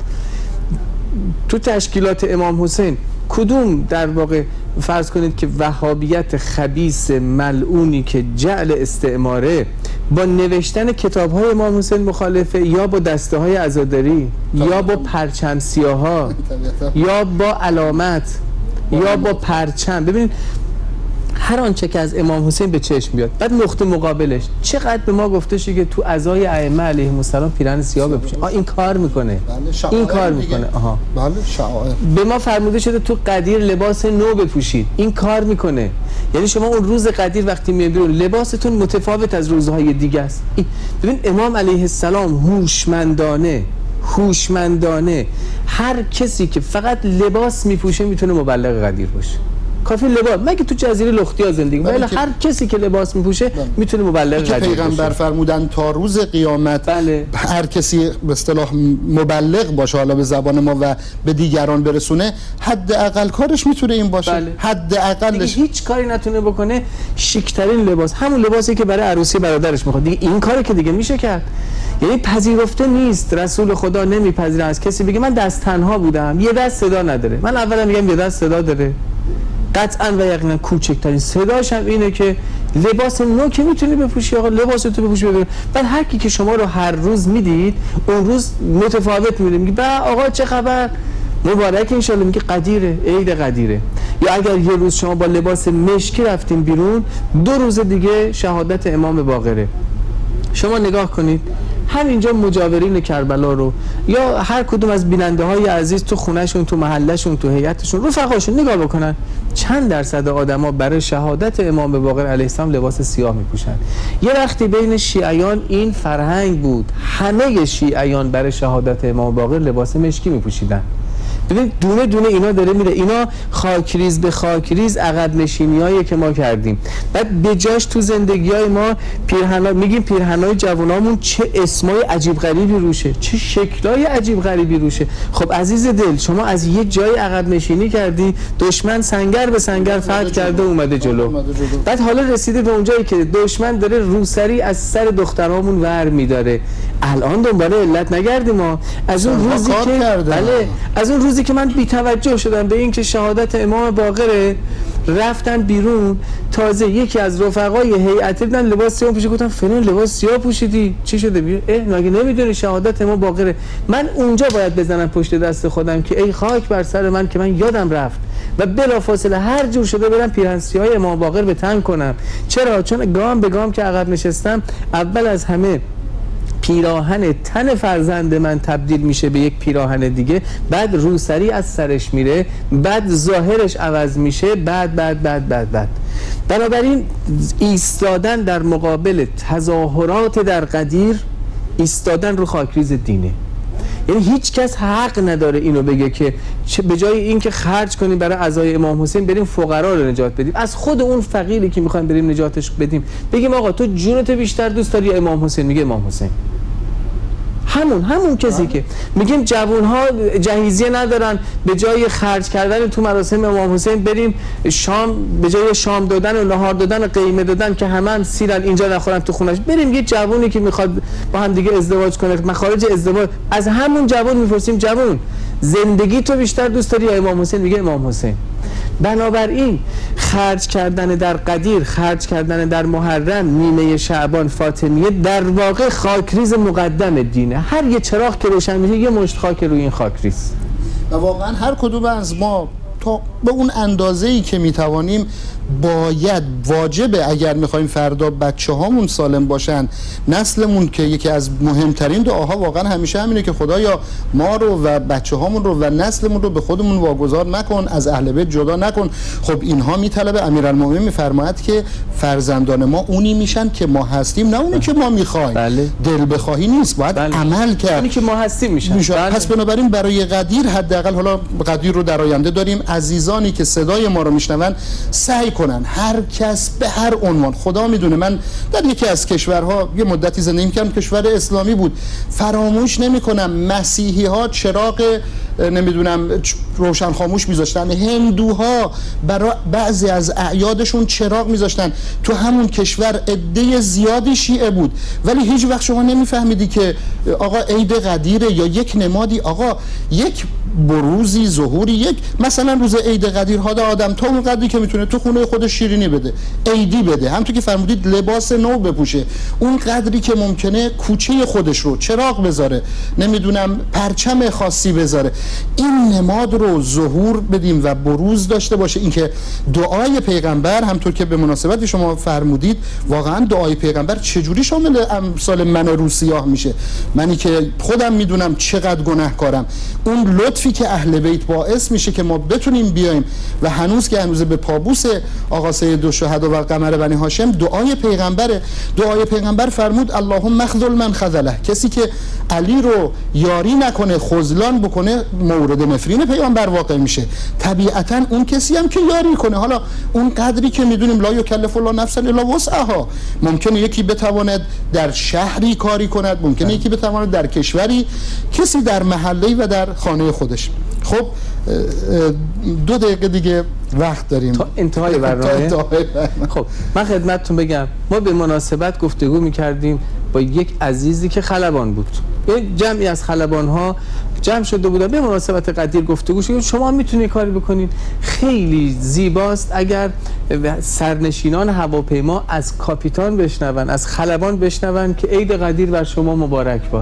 تو تشکیلات امام حسین کدوم در واقع فرض کنید که وهابیت خبیث ملعونی که جعل استعماره با نوشتن کتاب‌های امام حسین مخالفه، یا با دسته های عزاداری، یا با پرچم سیاها، یا با علامت، یا با پرچم. ببینید هر آنچه که از امام حسین به چشم بیاد. بعد نقطه مقابلش چقدر به ما گفته شده که تو عزای ائمه علیهم السلام پیراهن سیاه بپوشن. آ این کار میکنه، این کار میکنه. آها بله شعائر. به ما فرموده شده تو قدیر لباس نو بپوشید، این کار میکنه. یعنی شما اون روز قدیر وقتی میاد بیرون لباستون متفاوت از روزهای دیگه است. ببین امام علیه السلام هوشمندانه هوشمندانه هر کسی که فقط لباس میپوشه میتونه مبلغ قدیر باشه. کافی لباس، مگه تو جزیره لختیا زندگی، ولی هر کسی که لباس میپوشه میتونه مبلغ قدیر باشه. پیغمبر فرمودن تا روز قیامت بله. هر کسی به اصطلاح مبلغ باشه، حالا به زبان ما، و به دیگران برسونه، حداقل کارش میتونه این باشه. بله. حداقلش هیچ کاری نتونه بکنه، شیک‌ترین لباس، همون لباسی که برای عروسی برادرش میخواد، دیگه این کاری که دیگه میشه کرد. یعنی پذیرفته نیست، رسول خدا نمیپذیره از کسی بگه من دست تنها بودم، یه دست صدا نداره. من اولا میگم یه دست صدا داره، قطعا و یقینا کوچکترین صداش هم اینه که لباس نو که میتونی بپوشی، آقا لباس تو بپوش ببین. بعد هر کی که شما رو هر روز میدید اون روز متفاوت میده، میگه با آقا چه خبر، مبارک ان شاءالله، میگه قدیره، عید قدیره. یا اگر یه روز شما با لباس مشکی رفتین بیرون، دو روز دیگه شهادت امام باقره. شما نگاه کنید همینجا مجاورین کربلا رو یا هر کدوم از بیننده های عزیز تو خونهشون، تو محلشون، تو هیئتشون، رفقاشون نگاه بکنن، چند درصد آدما برای شهادت امام باقر علیه السلام لباس سیاه میپوشن. یه وقتی بین شیعیان این فرهنگ بود، همه شیعیان برای شهادت امام باقر لباس مشکی میپوشیدن. ببین دونه دونه اینا داره میره، اینا خاکریز به خاکریز عقب نشینیایی که ما کردیم. بعد به جاش تو زندگیای ما پیرهنا، میگیم پیرهنای جوانامون چه اسمای عجیب غریبی روشه، چه شکلای عجیب غریبی روشه. خب عزیز دل، شما از یه جای عقب نشینی کردی، دشمن سنگر به سنگر فتح کرده اومده جلو. بعد حالا رسیده به اونجایی که دشمن داره روسری از سر دخترامون ور میداره. الان دنبال علت نگردیم ما. از اون روزی که بله از اون روزی که من بی توجه شدم به این که شهادت امام باقره، رفتن بیرون، تازه یکی از رفقای هیئت بودن لباس سیاه پوشید، گفتم فلان لباس سیاه پوشیدی چی شده؟ بیا اه مگه نمیدونی شهادت امام باقره؟ من اونجا باید بزنم پشت دست خودم که ای خاک بر سر من که من یادم رفت و بلافاصله هر جور شده برم پیرهن‌سیاه امام باقر به تن کنم. چرا؟ چون گام به گام که عقب نشستم، اول از همه پیراهن تن فرزند من تبدیل میشه به یک پیراهن دیگه، بعد روسری از سرش میره، بعد ظاهرش عوض میشه، بعد بعد بعد بعد بعد بنابراین ایستادن در مقابل تظاهرات در قدیر، ایستادن رو خاکریز دینه. یعنی هیچ کس حق نداره اینو بگه که به جای این که خرج کنیم برای عزای امام حسین بریم فقرا رو نجات بدیم، از خود اون فقیری که میخوایم بریم نجاتش بدیم بگیم آقا تو جونت بیشتر دوست داری یا امام حسین؟ میگه امام حسین. همون همون کسی که میگیم جوانها جهیزیه ندارن، به جای خرج کردن تو مراسم امام حسین بریم شام، به جای شام دادن و نهار دادن و قیمه دادن که همه هم سیرن اینجا نخورن تو خونش، بریم یه جوونی که میخواد با هم دیگه ازدواج کنه، مخارج ازدواج، از همون جوان میپرسیم جوان زندگی تو بیشتر دوست داری یا امام حسین؟ میگه امام حسین. بنابراین خرج کردن در قدیر، خرج کردن در محرم، نیمه شعبان، فاطمیه، در واقع خاکریز مقدم دینه. هر یه چراغ که روشن میشه یه مشت خاک روی این خاکریز. و واقعا هر کدوم از ما تا به اون اندازه‌ای که میتوانیم باید واجبه اگر میخوایم فردا بچه هامون سالم باشن، نسلمون که یکی از مهمترین دعاها واقعا همیشه همینه که خدایا ما رو و بچه هامون رو و نسلمون رو به خودمون واگذار نکن، از اهل بیت جدا نکن. خب اینها میطلبه، امیرالمومنین میفرماید که فرزندان ما اونی میشن که ما هستیم، نه اونی که ما میخوایم. بله. دل بخواهی نیست، باید بله. عمل کرد. اونی که ما هستیم میشن. میشن. بله. پس بنابراین برای قدیر حداقل، حالا قدیر رو در آینده داریم، عزیزانی که صدای ما رو میشنون سعی کنن هر کس به هر عنوان، خدا میدونه من در یکی از کشورها یه مدتی زندگی می‌کردم، کشور اسلامی بود، فراموش نمی‌کنم مسیحی ها چراغ نمیدونم روشن خاموش میذاشتن، هندوها برای بعضی از اعیادشون چراغ میذاشتن. تو همون کشور عده زیادی شیعه بود، ولی هیچ وقت شما نمیفهمیدی که آقا عید قدیره یا یک نمادی، آقا یک بروزی، ظهوری، یک مثلا روز عید قدیر ها آدم تا اون قدری که میتونه تو خونه خودش شیرینی بده، عیدی بده، همونطور که فرمودید لباس نو بپوشه، اون قدری که ممکنه کوچه خودش رو چراغ بذاره، نمیدونم پرچم خاصی بذاره، این نماد رو ظهور بدیم و بروز داشته باشه. اینکه دعای پیغمبر همطور که به مناسبت شما فرمودید، واقعا دعای پیغمبر چجوری شامل امثال من رو سیاه میشه؟ منی که خودم میدونم چقدر گناهکارم، اون لطفی که اهل بیت باعث میشه که ما بتونیم بیایم و هنوز که هنوز به پابوس آقا سید الشهدا و قمر بنی هاشم دعای پیغمبره. دعای پیغمبر فرمود اللهم اخذل من خذله، کسی که علی رو یاری نکنه، خذلان بکنه، مورد نفرین پیغمبر واقع میشه. طبیعتا اون کسی هم که یاری کنه، حالا اون قدری که میدونیم لا یکلف الله نفسا الا وسعها، ممکنه یکی بتواند در شهری کاری کند، ممکنه یکی بتواند در کشوری، کسی در محله و در خانه خودش. خب دو دقیقه دیگه وقت داریم تا انتهای برنامه. خب من خدمتتون بگم، ما به مناسبت گفتگو میکردیم با یک عزیزی که خلبان بود، یه جمعی از خلبان ها جمع شده بودن، به مناسبت قدیر گفتگو شد. شما میتونید کاری بکنید، خیلی زیباست اگر سرنشینان هواپیما از کاپیتان بشنون، از خلبان بشنون که عید قدیر بر شما مبارک باد.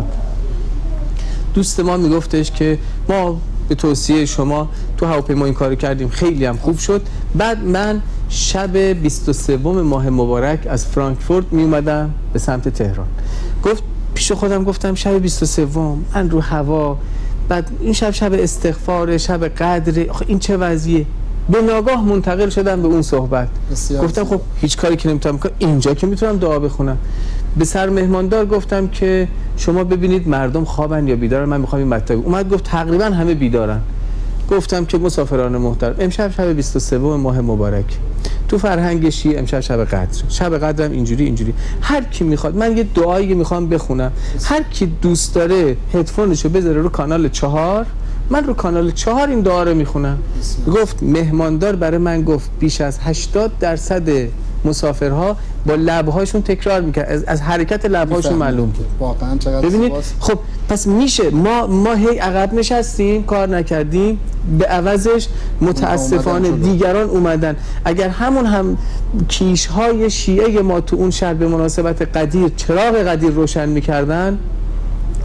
دوست ما میگفتش که ما به توصیه شما تو هواپیما این کارو کردیم، خیلی هم خوب شد. بعد من شب بیست و سوم ماه مبارک از فرانکفورت می اومدم به سمت تهران، گفت پیش خودم گفتم شب بیست و سوم من رو هوا، بعد این شب شب استغفار، شب قدر، این چه وضعیه؟ به ناگاه منتقل شدم به اون صحبت. گفتم خب هیچ کاری که نمیتونم بکنم، اینجا که میتونم دعا بخونم. به سر مهماندار گفتم که شما ببینید مردم خوابن یا بیدارن، من میخوام این مطلب. اومد گفت تقریبا همه بیدارن. گفتم که مسافران محترم، امشب شب بیست و سوم ماه مبارک، تو فرهنگ شیعه امشب شب قدر، شب قدرم اینجوری اینجوری، هر کی میخواد من یه دعایی میخوام بخونم، هر کی دوست داره هدفونشو بذاره رو کانال چهار، من رو کانال چهار این دعا رو میخونم. گفت مهماندار برای من گفت بیش از هشتاد درصد مسافرها با لبهاشون تکرار میکرد، از, از حرکت لبهاشون معلوم بود. واقعا چقدر ببینید سواست. خب پس میشه ما ما هی عقب نشستیم کار نکردیم، به عوضش متاسفانه دیگران اومدن. اگر همون هم کیشهای شیعه ما تو اون شهر به مناسبت قدیر چراغ قدیر روشن میکردن،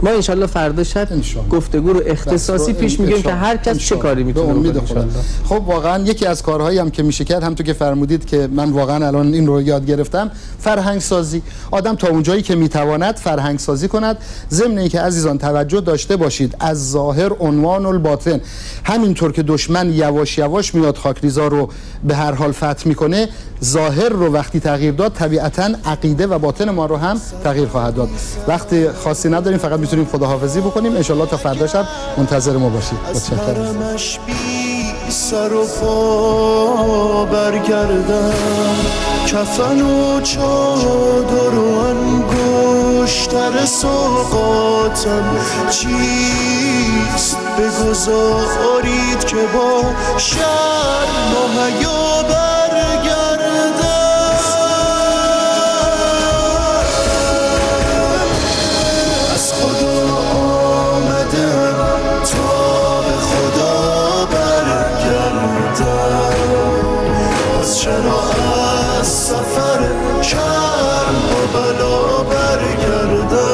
ما انشالله فردا شب گفتگو رو اختصاصی پیش میگیم که هر کس چه کاری میتونه بکنه. خب واقعا یکی از کارهایی هم که میشه کرد، همونطور که فرمودید که من واقعا الان این رو یاد گرفتم، فرهنگ سازی. آدم تا اونجایی که میتواند فرهنگ سازی کند، ضمن اینکه عزیزان توجه داشته باشید از ظاهر عنوان الباطن. همینطور که دشمن یواش یواش میاد خاکریزا رو به هر حال فتح میکنه، ظاهر رو وقتی تغییر داد طبیعتاً عقیده و باطن ما رو هم تغییر خواهد داد. وقت خاصی نداریم، فقط میتونیم خداحافظی بکنیم. انشالله تا فردا شب منتظر ما باشید. متشکرم. سر و پا برگردم، کفن و چادر و انگشتر سوقاتم چیست؟ بگذارید که با شرم و حیا برگردم. از خدا آمدم تا به خدا برگردم، از چرا از سفر شرم و بلا برگردم،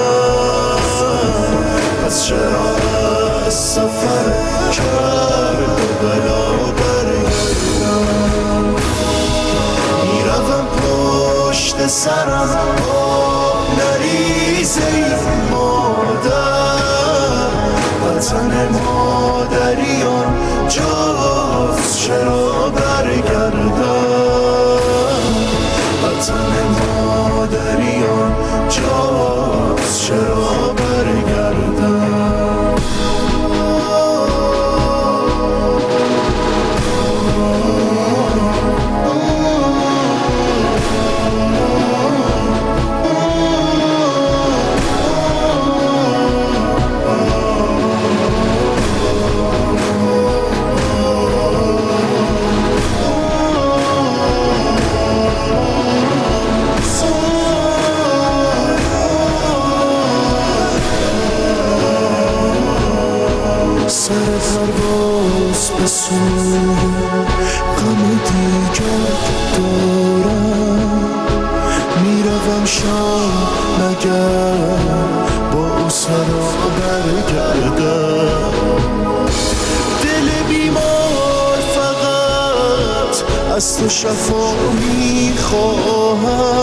از چرا از سفر شرم و بلا برگردم. میروم پشت سرم آب نریزه ای مادر، وطن مادریان جاست چرا برگردم، وطن مادریان جاست چرا برگردم. سر پرواز به سوی غم دیگر دارم، میروم شام مگر با او سرا برگردم. دل بیمار فقط از تو شفا میخواهد،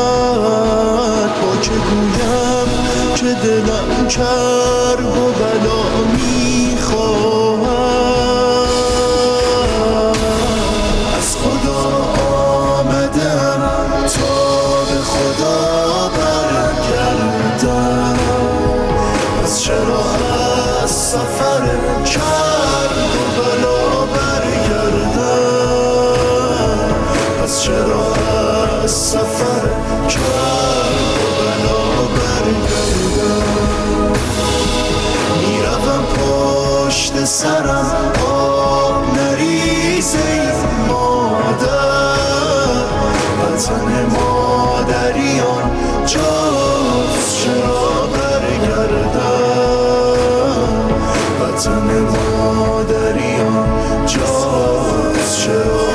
با که گویم که دلم کرب و بلا میخواهد. از خدا آمدم تا به خدا برگردم، از چرا از سفر کرب و بلا برگردم، از چرا از سفر کرب و بلا برگردم. میروم پشت سرم آب نریزه ای مادر، وطن مادریان جاست چرا برگردم، وطن مادریان جاست چرا